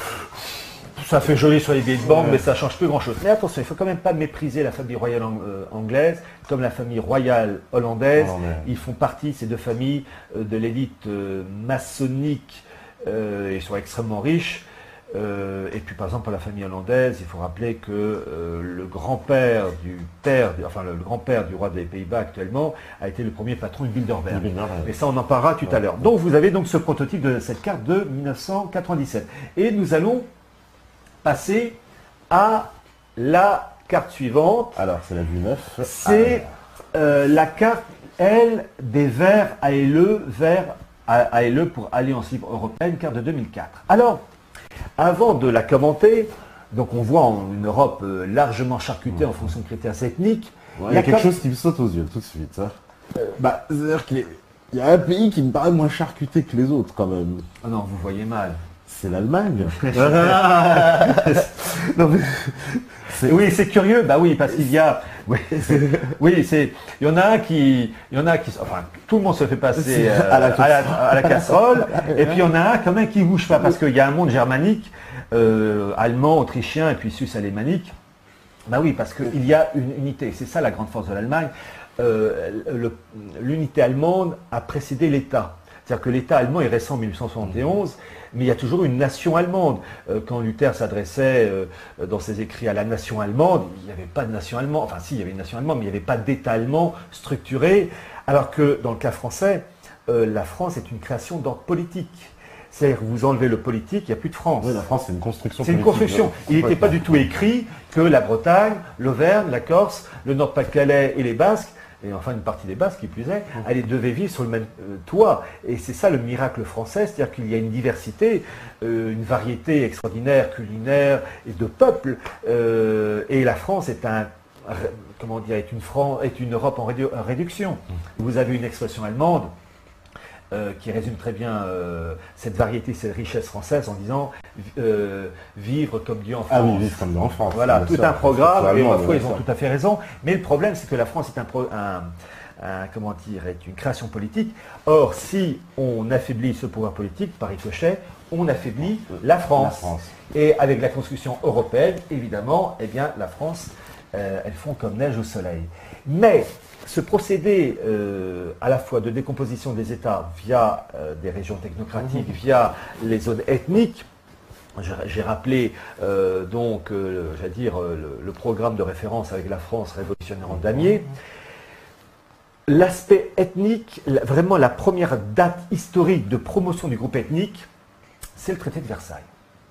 Ça fait joli sur les billets de banque, mais ça ne change plus grand-chose. Mais attention, il ne faut quand même pas mépriser la famille royale anglaise, comme la famille royale hollandaise. Ils font partie, ces deux familles, de l'élite maçonnique. Ils sont extrêmement riches. Et puis par exemple pour la famille hollandaise, il faut rappeler que le grand-père le grand-père du roi des Pays-Bas actuellement a été le premier patron de Bilderberg. Mais ça on en parlera tout à l'heure. Donc vous avez donc ce prototype de cette carte de 1997. Et nous allons passer à la carte suivante. Alors c'est la vue 9. C'est la carte, elle, des Verts ALE, Verts ALE pour Alliance Libre Européenne, carte de 2004. Alors, avant de la commenter, donc on voit une Europe largement charcutée en fonction de critères ethniques. Ouais, il y a quelque chose qui me saute aux yeux tout de suite. Hein. C'est-à-dire qu'il y a un pays qui me paraît moins charcuté que les autres quand même. Ah non, vous voyez mal. C'est l'Allemagne. Non, mais... Oui, c'est curieux. Bah oui, parce qu'il y a... Oui, c'est... Il y en a un qui... Enfin, tout le monde se fait passer à la casserole. Et puis il y en a un quand même qui ne bouge pas. Parce qu'il y a un monde germanique, allemand, autrichien et puis suisse-alémanique. Bah oui, parce qu'il y a une unité. C'est ça la grande force de l'Allemagne. L'unité allemande a précédé l'État. C'est-à-dire que l'État allemand est récent en 1871, mais il y a toujours une nation allemande. Quand Luther s'adressait dans ses écrits à la nation allemande, il n'y avait pas de nation allemande. Enfin si, il y avait une nation allemande, mais il n'y avait pas d'État allemand structuré. Alors que dans le cas français, la France est une création d'ordre politique. C'est-à-dire que vous enlevez le politique, il n'y a plus de France. Oui, la France, c'est une construction politique. C'est une construction. Il n'était pas du tout écrit que la Bretagne, l'Auvergne, la Corse, le Nord-Pas-de-Calais et les Basques, et enfin une partie des Basques qui plus est, elles devaient vivre sur le même toit. Et c'est ça le miracle français, c'est-à-dire qu'il y a une diversité, une variété extraordinaire, culinaire et de peuples. Et la France est une Europe en réduction. Vous avez une expression allemande qui résume très bien cette variété, cette richesse française en disant vivre comme Dieu en France. Ah oui, vivre comme Dieu en France. Voilà, tout un programme, et parfois ils ont tout à fait raison. Mais le problème, c'est que la France est est une création politique. Or, si on affaiblit ce pouvoir politique par ricochet, on affaiblit la France. Et avec la construction européenne, évidemment, eh bien, la France, elles font comme neige au soleil. Mais ce procédé à la fois de décomposition des États via des régions technocratiques, via les zones ethniques, j'ai rappelé le programme de référence avec la France révolutionnaire en damier. L'aspect ethnique, vraiment la première date historique de promotion du groupe ethnique, c'est le traité de Versailles.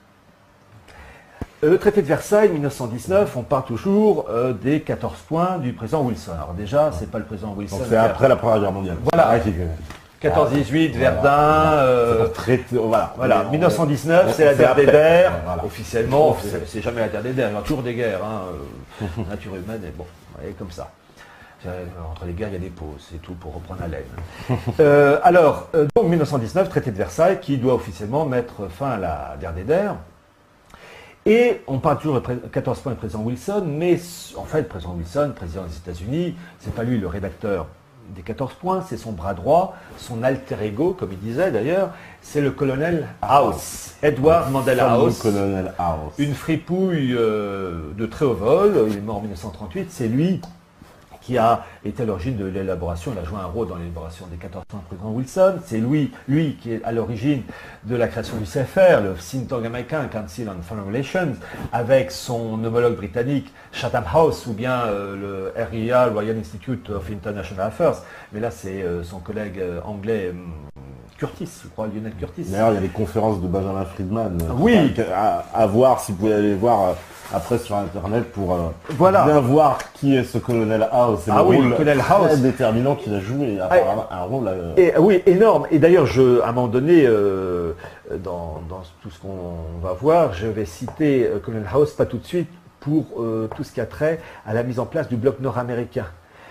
Le traité de Versailles, 1919, on parle toujours des 14 points du président Wilson. Alors déjà, c'est pas le président Wilson. Donc c'est après la Première Guerre mondiale. Voilà. 14-18, Verdun. Voilà. 1919, c'est la guerre des guerres. Officiellement, c'est jamais la guerre des guerres. Il y a toujours des guerres. Nature humaine est bon, comme ça. Entre les guerres, il y a des pauses, c'est tout pour reprendre haleine. Donc 1919, traité de Versailles, qui doit officiellement mettre fin à la guerre des guerres. Et on parle toujours de 14 points du président Wilson, mais en fait, le président Wilson, président des États-Unis, c'est pas lui le rédacteur des 14 points, c'est son bras droit, son alter ego, comme il disait d'ailleurs, c'est le colonel House, Edward Mandela House, une fripouille de très haut vol, il est mort en 1938, c'est lui qui a été à l'origine de l'élaboration, il a joué un rôle dans l'élaboration des 14 points du président Wilson, c'est lui qui est à l'origine de la création du CFR, le think tank américain, Council on Foreign Relations, avec son homologue britannique Chatham House ou bien le RIA, Royal Institute of International Affairs, mais là c'est son collègue anglais Curtis, je crois, Lionel Curtis. D'ailleurs, il y a les conférences de Benjamin Friedman. Oui. À voir, si vous pouvez aller voir après sur Internet pour bien voir qui est ce colonel House. C'est le colonel House très déterminant qu'il a joué. Apparemment, un rôle. Oui, énorme. Et d'ailleurs, à un moment donné, dans tout ce qu'on va voir, je vais citer colonel House, pas tout de suite, pour tout ce qui a trait à la mise en place du bloc nord-américain.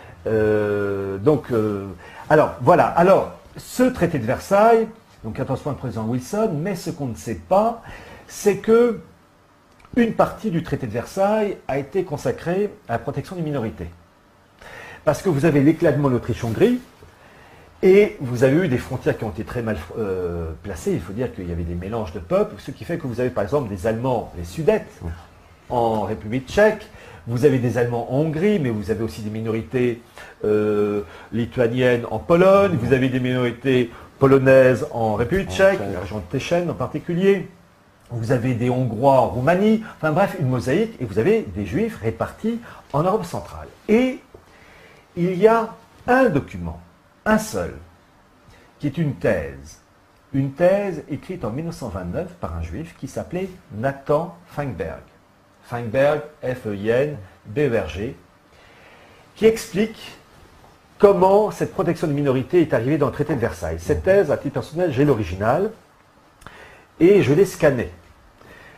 Alors, voilà. Alors, ce traité de Versailles, donc 14 points de président Wilson, mais ce qu'on ne sait pas, c'est que une partie du traité de Versailles a été consacrée à la protection des minorités. Parce que vous avez l'éclatement de l'Autriche-Hongrie, et vous avez eu des frontières qui ont été très mal placées. Il faut dire qu'il y avait des mélanges de peuples, ce qui fait que vous avez par exemple des Allemands, les Sudètes, en République tchèque. Vous avez des Allemands en Hongrie, mais vous avez aussi des minorités lituaniennes en Pologne. Vous avez des minorités polonaises en République tchèque, la région de Teschen en particulier. Vous avez des Hongrois en Roumanie. Enfin bref, une mosaïque. Et vous avez des Juifs répartis en Europe centrale. Et il y a un document, un seul, qui est une thèse. Une thèse écrite en 1929 par un Juif qui s'appelait Nathan Feinberg. Feinberg, F-E-I-N-B-E-R-G, qui explique comment cette protection des minorités est arrivée dans le traité de Versailles. Cette thèse, à titre personnel, j'ai l'original et je l'ai scannée.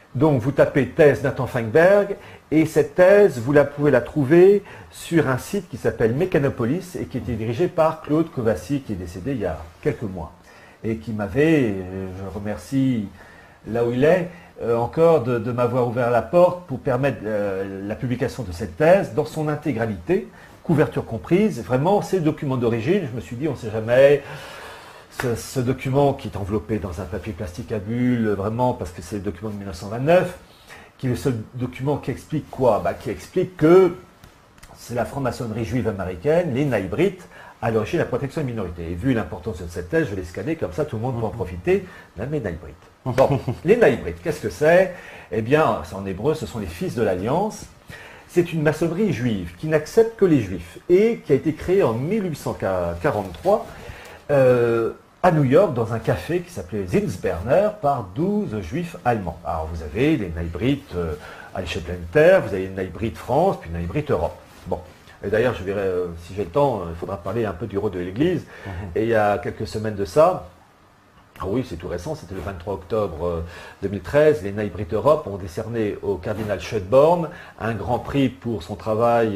Donc vous tapez thèse Nathan Feinberg et cette thèse, vous pouvez la trouver sur un site qui s'appelle Mécanopolis et qui était dirigé par Claude Kovassi qui est décédé il y a quelques mois et qui m'avait, je remercie là où il est, encore de m'avoir ouvert la porte pour permettre la publication de cette thèse dans son intégralité, couverture comprise. Vraiment, c'est le document d'origine. Je me suis dit, on ne sait jamais... Ce document qui est enveloppé dans un papier plastique à bulles, vraiment, parce que c'est le document de 1929, qui est le seul document qui explique quoi? Qui explique que c'est la franc-maçonnerie juive américaine, les naïbrites, à l'origine de la protection des minorités. Et vu l'importance de cette thèse, je vais les scanner, comme ça tout le monde peut en profiter, même les naïbrites. Bon, les naïbrites, qu'est-ce que c'est? Eh bien, en hébreu, ce sont les fils de l'Alliance. C'est une maçonnerie juive qui n'accepte que les juifs et qui a été créée en 1843 à New York, dans un café qui s'appelait Zinsberner, par 12 juifs allemands. Alors vous avez les naïbrites à l'échelle planétaire, vous avez les naïbrites France, puis les naïbrites Europe. Bon. Et d'ailleurs, je verrai, si j'ai le temps, il faudra parler un peu du rôle de l'Église. Et il y a quelques semaines de ça, ah oui, c'est tout récent, c'était le 23 octobre 2013, les naïbrites Europe ont décerné au cardinal Schönborn un grand prix pour son travail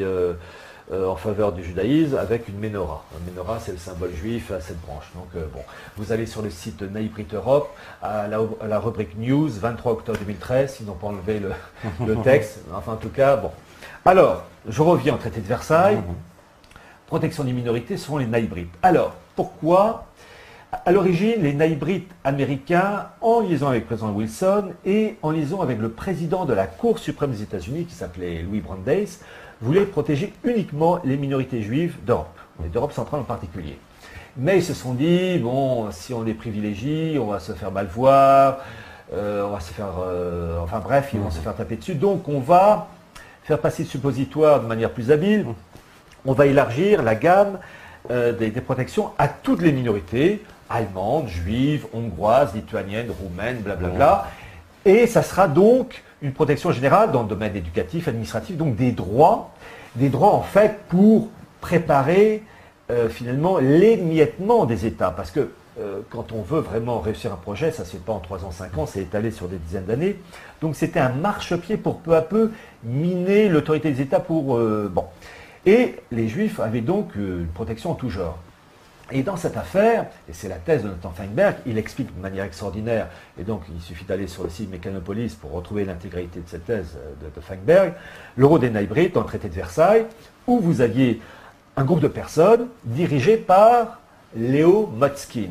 en faveur du judaïsme avec une menorah. Une menorah, c'est le symbole juif à cette branche. Donc, bon, vous allez sur le site Naïbrite Europe, à la rubrique News, 23 octobre 2013, ils n'ont pas enlevé le texte. Enfin, en tout cas, bon. Alors, je reviens au traité de Versailles. Protection des minorités sont les naïbrites. Alors, pourquoi? À l'origine, les naïbrites américains, en liaison avec le président Wilson et en liaison avec le président de la Cour suprême des États-Unis, qui s'appelait Louis Brandeis, voulaient protéger uniquement les minorités juives d'Europe, et d'Europe centrale en particulier. Mais ils se sont dit, bon, si on les privilégie, on va se faire mal voir, on va se faire... enfin bref, ils vont se faire taper dessus. Donc on va faire passer le suppositoire de manière plus habile. On va élargir la gamme des protections à toutes les minorités, allemandes, juives, hongroises, lituaniennes, roumaines, blablabla. Et ça sera donc une protection générale dans le domaine éducatif, administratif, donc des droits en fait pour préparer finalement l'émiettement des États. Parce que quand on veut vraiment réussir un projet, ça ne se fait pas en 3 ans, 5 ans, c'est étalé sur des dizaines d'années. Donc c'était un marchepied pour peu à peu miner l'autorité des États pour... bon. Et les Juifs avaient donc une protection en tout genre. Et dans cette affaire, et c'est la thèse de Nathan Feinberg, il explique de manière extraordinaire, et donc il suffit d'aller sur le site Mécanopolis pour retrouver l'intégralité de cette thèse de Feinberg, le rôle des naïbrites dans le traité de Versailles, où vous aviez un groupe de personnes dirigé par Léo Motzkin,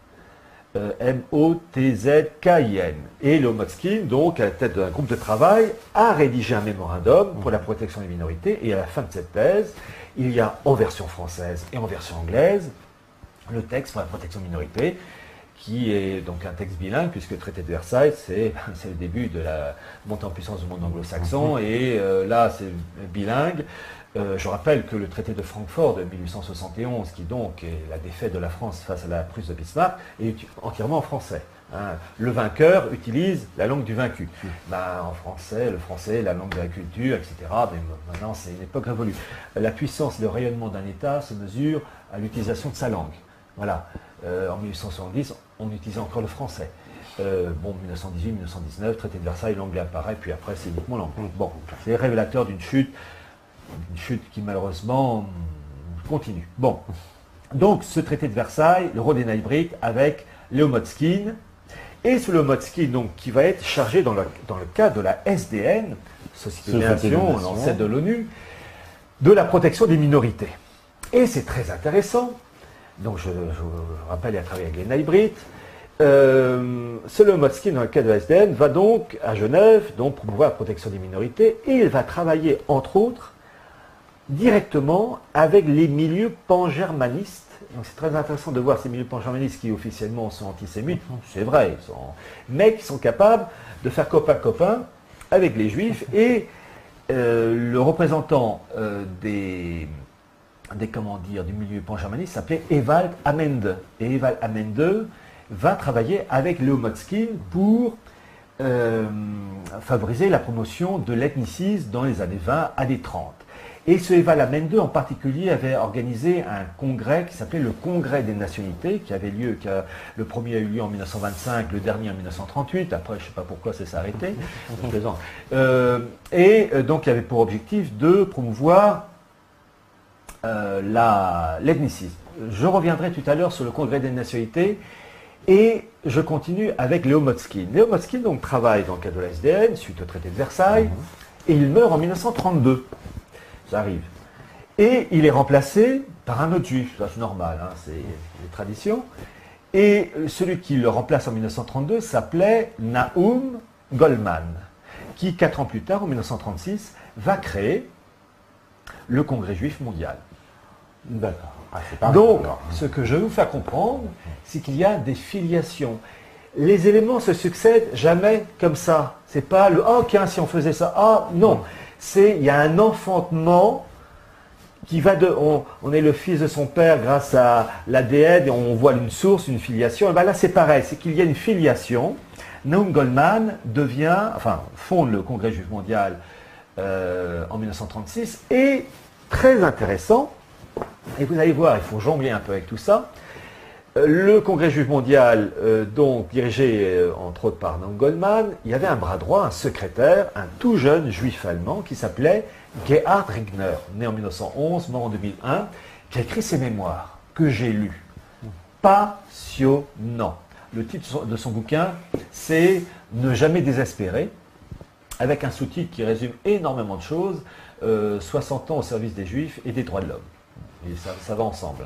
M-O-T-Z-K-I-N. Et Léo Motzkin, donc à la tête d'un groupe de travail, a rédigé un mémorandum pour la protection des minorités, et à la fin de cette thèse, il y a en version française et en version anglaise, le texte pour la protection des minorités, qui est donc un texte bilingue, puisque le traité de Versailles, c'est le début de la montée en puissance du monde anglo-saxon, et là, c'est bilingue. Je rappelle que le traité de Francfort de 1871, qui donc est la défaite de la France face à la Prusse de Bismarck, est entièrement en français. Hein. Le vainqueur utilise la langue du vaincu. En français, le français, la langue de la culture, etc. Mais maintenant, c'est une époque révolue. La puissance, le rayonnement d'un État se mesure à l'utilisation de sa langue. Voilà. En 1870, on utilisait encore le français. 1918, 1919, traité de Versailles, l'anglais apparaît, puis après, c'est uniquement l'anglais. Bon, c'est révélateur d'une chute qui malheureusement continue. Bon. Donc, ce traité de Versailles, le rôle des naïbrites avec Léo Motzkin, et ce Léo Motzkin, donc, qui va être chargé dans le cadre de la SDN, Société des Nations, l'ancêtre de l'ONU, de la protection des minorités. Et c'est très intéressant. Donc, je rappelle, il a travaillé avec les naïbrites. Ce Léo Motzkin, dans le cadre de la SDN, va donc à Genève, donc promouvoir la protection des minorités, et il va travailler, entre autres, directement avec les milieux pan-germanistes. Donc c'est très intéressant de voir ces milieux pan-germanistes qui officiellement sont antisémites, c'est vrai, mais qui sont capables de faire copain-copain avec les juifs. Et le représentant du milieu pan-germaniste s'appelait Ewald Amende. Et Ewald Amende va travailler avec Léo Motzkin pour favoriser la promotion de l'ethnicisme dans les années 20 années 30. Et ce Eva Lamende en particulier avait organisé un congrès qui s'appelait le Congrès des Nationalités, qui avait lieu, le premier a eu lieu en 1925, le dernier en 1938, après je ne sais pas pourquoi ça s'est arrêté, donc il avait pour objectif de promouvoir l'ethnicisme. Je reviendrai tout à l'heure sur le Congrès des Nationalités, et je continue avec Léo Motzkin. Léo Motzkin donc, travaille dans le cadre de la SDN, suite au traité de Versailles, et il meurt en 1932. Ça arrive. Et il est remplacé par un autre juif, ça c'est normal, hein, c'est les traditions. Et celui qui le remplace en 1932 s'appelait Nahum Goldman, qui 4 ans plus tard, en 1936, va créer le Congrès juif mondial. D'accord. Donc, ce que je vais vous faire comprendre, c'est qu'il y a des filiations. Les éléments se succèdent jamais comme ça. C'est pas le « oh, tiens, si on faisait ça, ah, non ». Il y a un enfantement qui va de... On est le fils de son père grâce à l'ADN, et on voit une source, une filiation. Et bien là, c'est pareil, c'est qu'il y a une filiation. Nahum Goldman fonde le Congrès juif mondial en 1936, et très intéressant, et vous allez voir, il faut jongler un peu avec tout ça. Le Congrès juif mondial, donc dirigé entre autres par Nahum Goldman, il y avait un bras droit, un secrétaire, un tout jeune juif allemand qui s'appelait Gerhard Riegner, né en 1911, mort en 2001, qui a écrit ses mémoires, que j'ai lus. Passionnant. Le titre de son bouquin, c'est « Ne jamais désespérer », avec un sous-titre qui résume énormément de choses, 60 ans au service des Juifs et des droits de l'homme. Et ça va ensemble.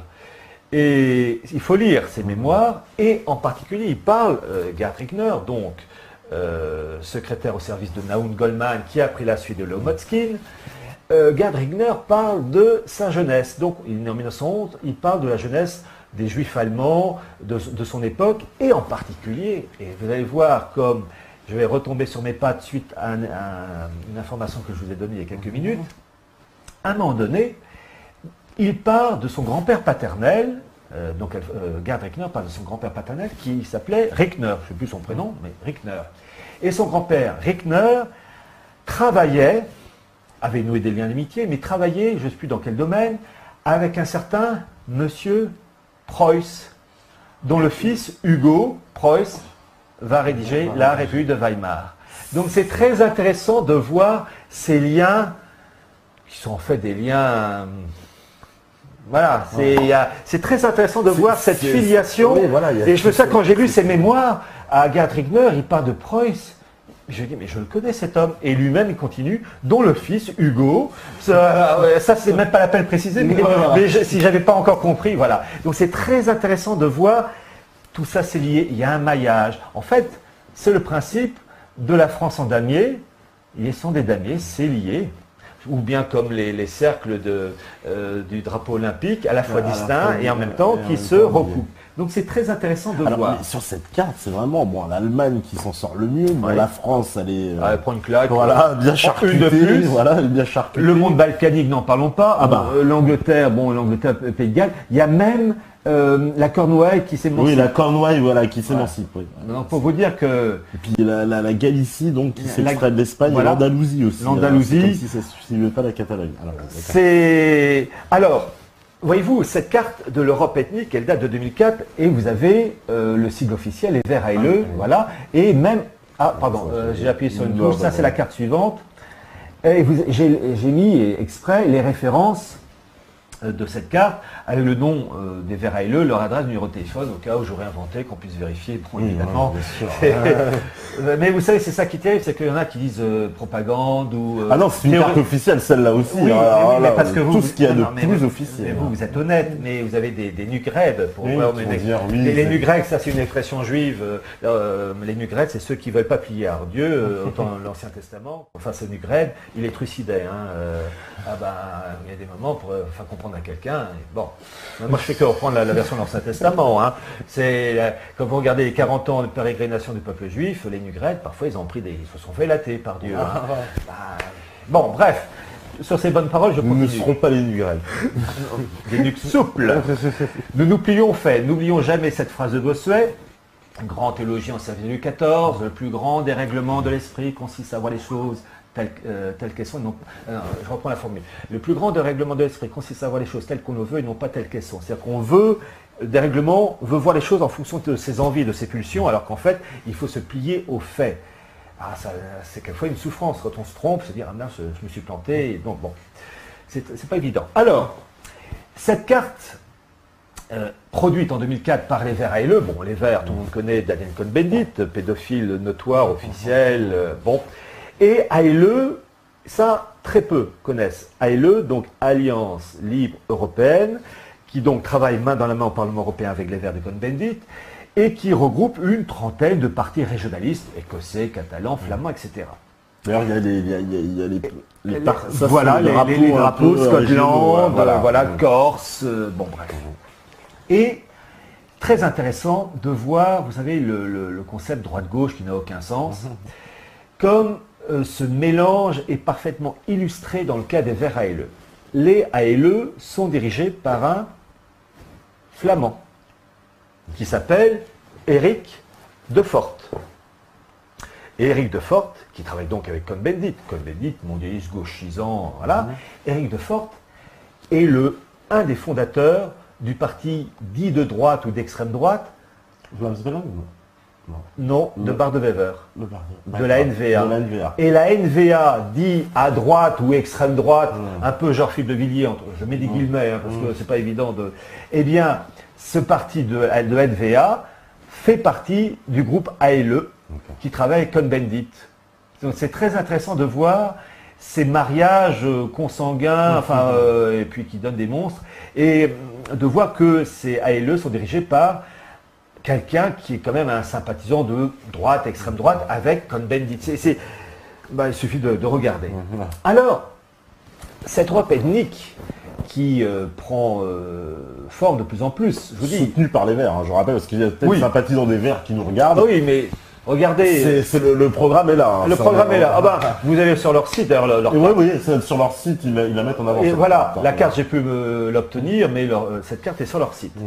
Et il faut lire ses mémoires, et en particulier, il parle, Gerhard Riegner, donc secrétaire au service de Nahum Goldman, qui a pris la suite de Léo Motzkin. Gerhard Riegner parle de sa jeunesse. Donc, il est né en 1911, il parle de la jeunesse des Juifs allemands, de son époque, et en particulier, et vous allez voir comme je vais retomber sur mes pattes suite à une information que je vous ai donnée il y a quelques minutes, à un moment donné, il part de son grand-père paternel, Gerhard Riegner parle de son grand-père paternel qui s'appelait Riegner, je ne sais plus son prénom, mais Riegner. Et son grand-père Riegner travaillait, avait noué des liens d'amitié, mais travaillait, je ne sais plus dans quel domaine, avec un certain monsieur Preuss, dont le fils Hugo Preuss va rédiger la République de Weimar. Donc c'est très intéressant de voir ces liens, qui sont en fait des liens... Voilà, c'est très intéressant de voir cette filiation. Oui, voilà, et je veux ça, quand j'ai lu ses mémoires à Gerhard Riegner, il parle de Preuss. Je dis, mais je le connais cet homme. Et lui-même, il continue, dont le fils, Hugo. Ça c'est même pas la peine de préciser, mais si j'avais pas encore compris, voilà. Donc c'est très intéressant de voir, tout ça c'est lié, il y a un maillage. En fait, c'est le principe de la France en damier. Ils sont des damiers, c'est lié. Ou bien comme les cercles du drapeau olympique, à la fois distincts et en même temps qui se recoupent. Donc c'est très intéressant de voir. Sur cette carte, c'est vraiment l'Allemagne qui s'en sort le mieux. Bon, la France, elle prend une claque. Voilà, bien charcutée. Une de plus. Voilà, bien charcutée. Le monde balkanique, n'en parlons pas. L'Angleterre, Pays de Galles. Il y a même la Cornouaille qui s'émancipe. Oui, la Cornouaille, qui s'émancipe. Oui. Donc pour vous dire que... Et puis la Galicie, donc, qui s'extrait de l'Espagne, et l'Andalousie aussi. L'Andalousie. Comme si ça ne suivait pas la Catalogne. Alors, voyez-vous, cette carte de l'Europe ethnique, elle date de 2004, et vous avez le sigle officiel, les verts hailleux, voilà, et même... Ah, pardon, j'ai appuyé sur une touche, ça c'est la carte suivante. Et j'ai mis exprès les références de cette carte, avec le nom des verts hailleux, leur adresse, numéro de téléphone, au cas où j'aurais inventé, qu'on puisse vérifier, évidemment. Mais vous savez, c'est ça qui est terrible, c'est qu'il y en a qui disent propagande ou... Ah non, c'est une carte officielle, celle-là aussi. Oui, mais parce que vous... Tout ce qu'il y a de plus officiel. Mais vous êtes honnête, mais vous avez des nugrèdes. Les nugrèdes, ça c'est une expression juive. Les nugrèdes, c'est ceux qui ne veulent pas plier à Dieu, autant l'Ancien Testament. Enfin, ce nugrède, il est trucidé. Il y a des moments pour faire comprendre à quelqu'un. Bon, moi je fais que reprendre la version de l'Ancien Testament. Quand vous regardez les 40 ans de pérégrination du peuple juif, les nugrèdes, parfois ils se sont fait latter par Dieu. Bon, bref, sur ces bonnes paroles, je continue. Nous ne serons pas les nugrèdes. Des nuques souples. Nous nous plions fait. N'oublions jamais cette phrase de Bossuet. Grand théologien au service de Louis XIV, le plus grand des règlements de l'esprit consiste à voir les choses telles qu'elles sont. Je reprends la formule. Le plus grand dérèglement de l'esprit consiste à voir les choses telles qu'on le veut et non pas telles qu'elles sont. C'est-à-dire qu'on veut, dérèglement veut voir les choses en fonction de ses envies, de ses pulsions, alors qu'en fait, il faut se plier aux faits. Ah, c'est quelquefois une souffrance. Quand on se trompe, se dire, ah mince, je me suis planté. Donc bon, c'est pas évident. Alors, cette carte produite en 2004 par les Verts ALE, bon, les Verts, tout le monde connaît Daniel Cohn-Bendit, pédophile notoire, officiel, bon. Et ALE, ça, très peu connaissent. ALE, donc Alliance Libre Européenne, qui donc travaille main dans la main au Parlement européen avec les Verts de Cohn-Bendit, et qui regroupe une trentaine de partis régionalistes, écossais, catalans, flamands, etc. D'ailleurs, il y a les drapeaux, Scotland, voilà, Corse, bon bref. Et très intéressant de voir, vous savez, le concept droite-gauche qui n'a aucun sens, comme ce mélange est parfaitement illustré dans le cas des Verts ALE. Les ALE sont dirigés par un flamand qui s'appelle Éric de Fort. Et Éric de Fort, qui travaille donc avec Cohn-Bendit, mondialiste gauchisant, voilà, Éric de Fort est un des fondateurs du parti dit de droite ou d'extrême droite. Non, de Bar de Wever, de la NVA. Et la NVA dit à droite ou extrême droite, un peu genre Philippe de Villiers, je mets des guillemets, parce que c'est pas évident de... Eh bien, ce parti de NVA fait partie du groupe ALE, qui travaille avec Cohn-Bendit. Donc c'est très intéressant de voir ces mariages consanguins, et puis qui donnent des monstres, et de voir que ces ALE sont dirigés par quelqu'un qui est quand même un sympathisant de droite, extrême droite, avec Cohn-Bendit. Il suffit de regarder. Alors, cette Europe ethnique qui prend forme de plus en plus, je vous dis... Soutenu par les Verts, je rappelle, parce qu'il y a peut-être des sympathisants des Verts qui nous regardent. Oui, mais... Regardez, le programme est là. Le programme est là. Vous allez sur leur site, d'ailleurs. Oui, sur leur site, ils la mettent en avant. Et voilà, la carte, j'ai pu l'obtenir, mais cette carte est sur leur site.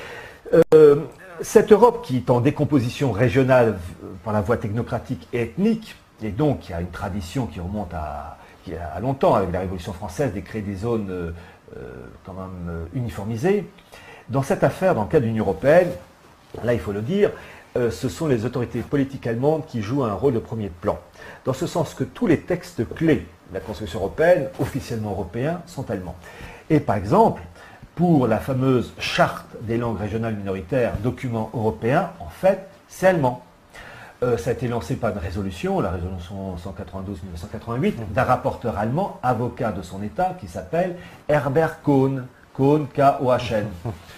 Cette Europe qui est en décomposition régionale par la voie technocratique et ethnique, et donc qui a une tradition qui remonte à longtemps, avec la Révolution française, de créer des zones quand même uniformisées. Dans cette affaire, dans le cadre de l'Union européenne, là il faut le dire, ce sont les autorités politiques allemandes qui jouent un rôle de premier plan. Dans ce sens que tous les textes clés de la construction européenne, officiellement européens, sont allemands. Et par exemple, pour la fameuse charte des langues régionales minoritaires, document européen, en fait, c'est allemand. Ça a été lancé par une résolution, la résolution 192-1988, d'un rapporteur allemand, avocat de son État, qui s'appelle Herbert Kohn, K-O-H-N.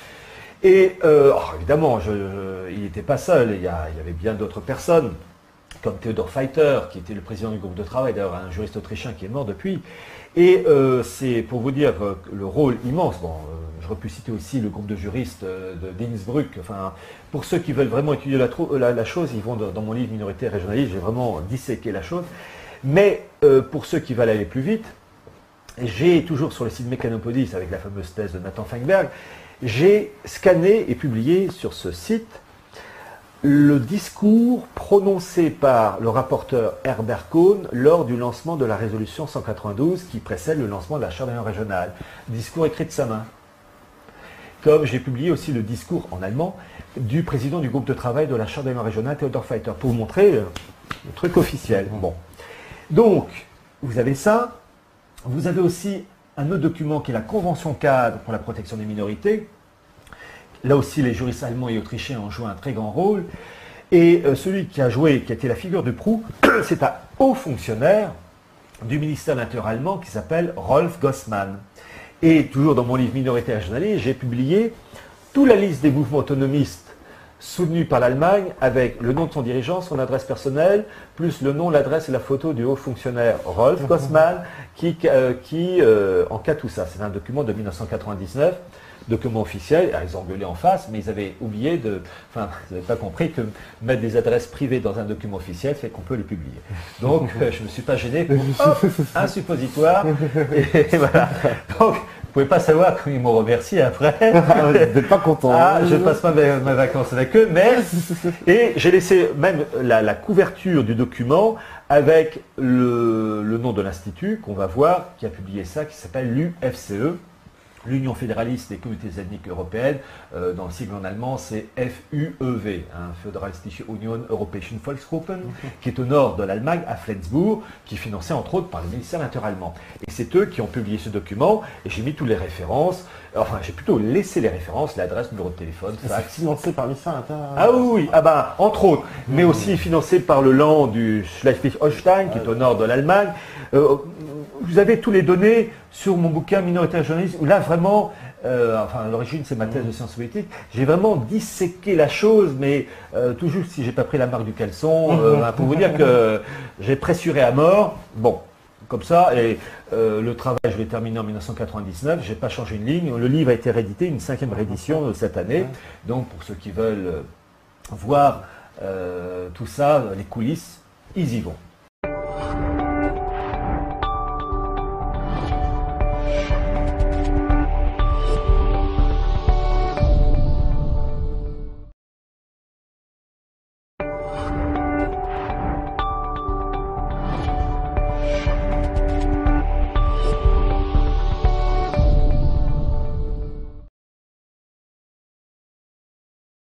Et évidemment, il n'était pas seul, il y avait bien d'autres personnes, comme Theodor Feiter, qui était le président du groupe de travail, d'ailleurs un juriste autrichien qui est mort depuis. Et c'est pour vous dire le rôle immense. Bon, j'aurais pu citer aussi le groupe de juristes d'Innsbruck. Enfin, pour ceux qui veulent vraiment étudier la chose, ils vont dans mon livre Minorité régionaliste, j'ai vraiment disséqué la chose. Mais pour ceux qui veulent aller plus vite, j'ai toujours sur le site Mechanopolis, avec la fameuse thèse de Nathan Feinberg, j'ai scanné et publié sur ce site le discours prononcé par le rapporteur Herbert Kohn lors du lancement de la résolution 192 qui précède le lancement de la charte régionale. Discours écrit de sa main. Comme j'ai publié aussi le discours en allemand du président du groupe de travail de la charte régionale, Theodor Feiter, pour vous montrer le truc officiel. Bon. Donc, vous avez ça. Vous avez aussi un autre document qui est la Convention cadre pour la protection des minorités. Là aussi, les juristes allemands et autrichiens ont joué un très grand rôle. Et celui qui a été la figure de proue, c'est un haut fonctionnaire du ministère de l'Intérieur allemand qui s'appelle Rolf Gossmann. Et toujours dans mon livre Minorité régionaliste, j'ai publié toute la liste des mouvements autonomistes soutenus par l'Allemagne avec le nom de son dirigeant, son adresse personnelle, plus le nom, l'adresse et la photo du haut fonctionnaire Rolf Gossmann qui encadre tout ça. C'est un document de 1999. Document officiel, ils ont gueulé en face, mais ils avaient oublié ils n'avaient pas compris que mettre des adresses privées dans un document officiel fait qu'on peut les publier. Donc, je ne me suis pas gêné pour un suppositoire. Et voilà. Donc, Vous pouvez pas savoir quand ils m'ont remercié après. Vous n'êtes pas content. Ah, je passe pas mes vacances avec eux, mais et j'ai laissé même la couverture du document avec le nom de l'institut qu'on va voir, qui a publié ça, qui s'appelle l'UFCE. L'Union fédéraliste des communautés ethniques européennes, dans le sigle en allemand, c'est FUEW, Föderalistische Union Europäischen Volksgruppen, qui est au nord de l'Allemagne, à Flensbourg, qui est financé entre autres par le ministère de l'Intérieur allemand. Et c'est eux qui ont publié ce document, et j'ai mis toutes les références, enfin j'ai plutôt laissé les références, l'adresse, numéro de téléphone, fax. C'est financé par le ministère de l'Intérieur. Ah oui, ah ben, entre autres, mais aussi financé par le Land du Schleswig-Holstein, qui est au nord de l'Allemagne. Vous avez tous les données sur mon bouquin Minoritaire journaliste, où là vraiment, enfin à l'origine c'est ma thèse de sciences politiques, j'ai vraiment disséqué la chose, mais tout juste si j'ai pas pris la marque du caleçon, pour vous dire que j'ai pressuré à mort. Bon, comme ça, et le travail je l'ai terminé en 1999, j'ai pas changé une ligne. Le livre a été réédité, une 5e réédition cette année, donc pour ceux qui veulent voir tout ça, les coulisses, ils y vont.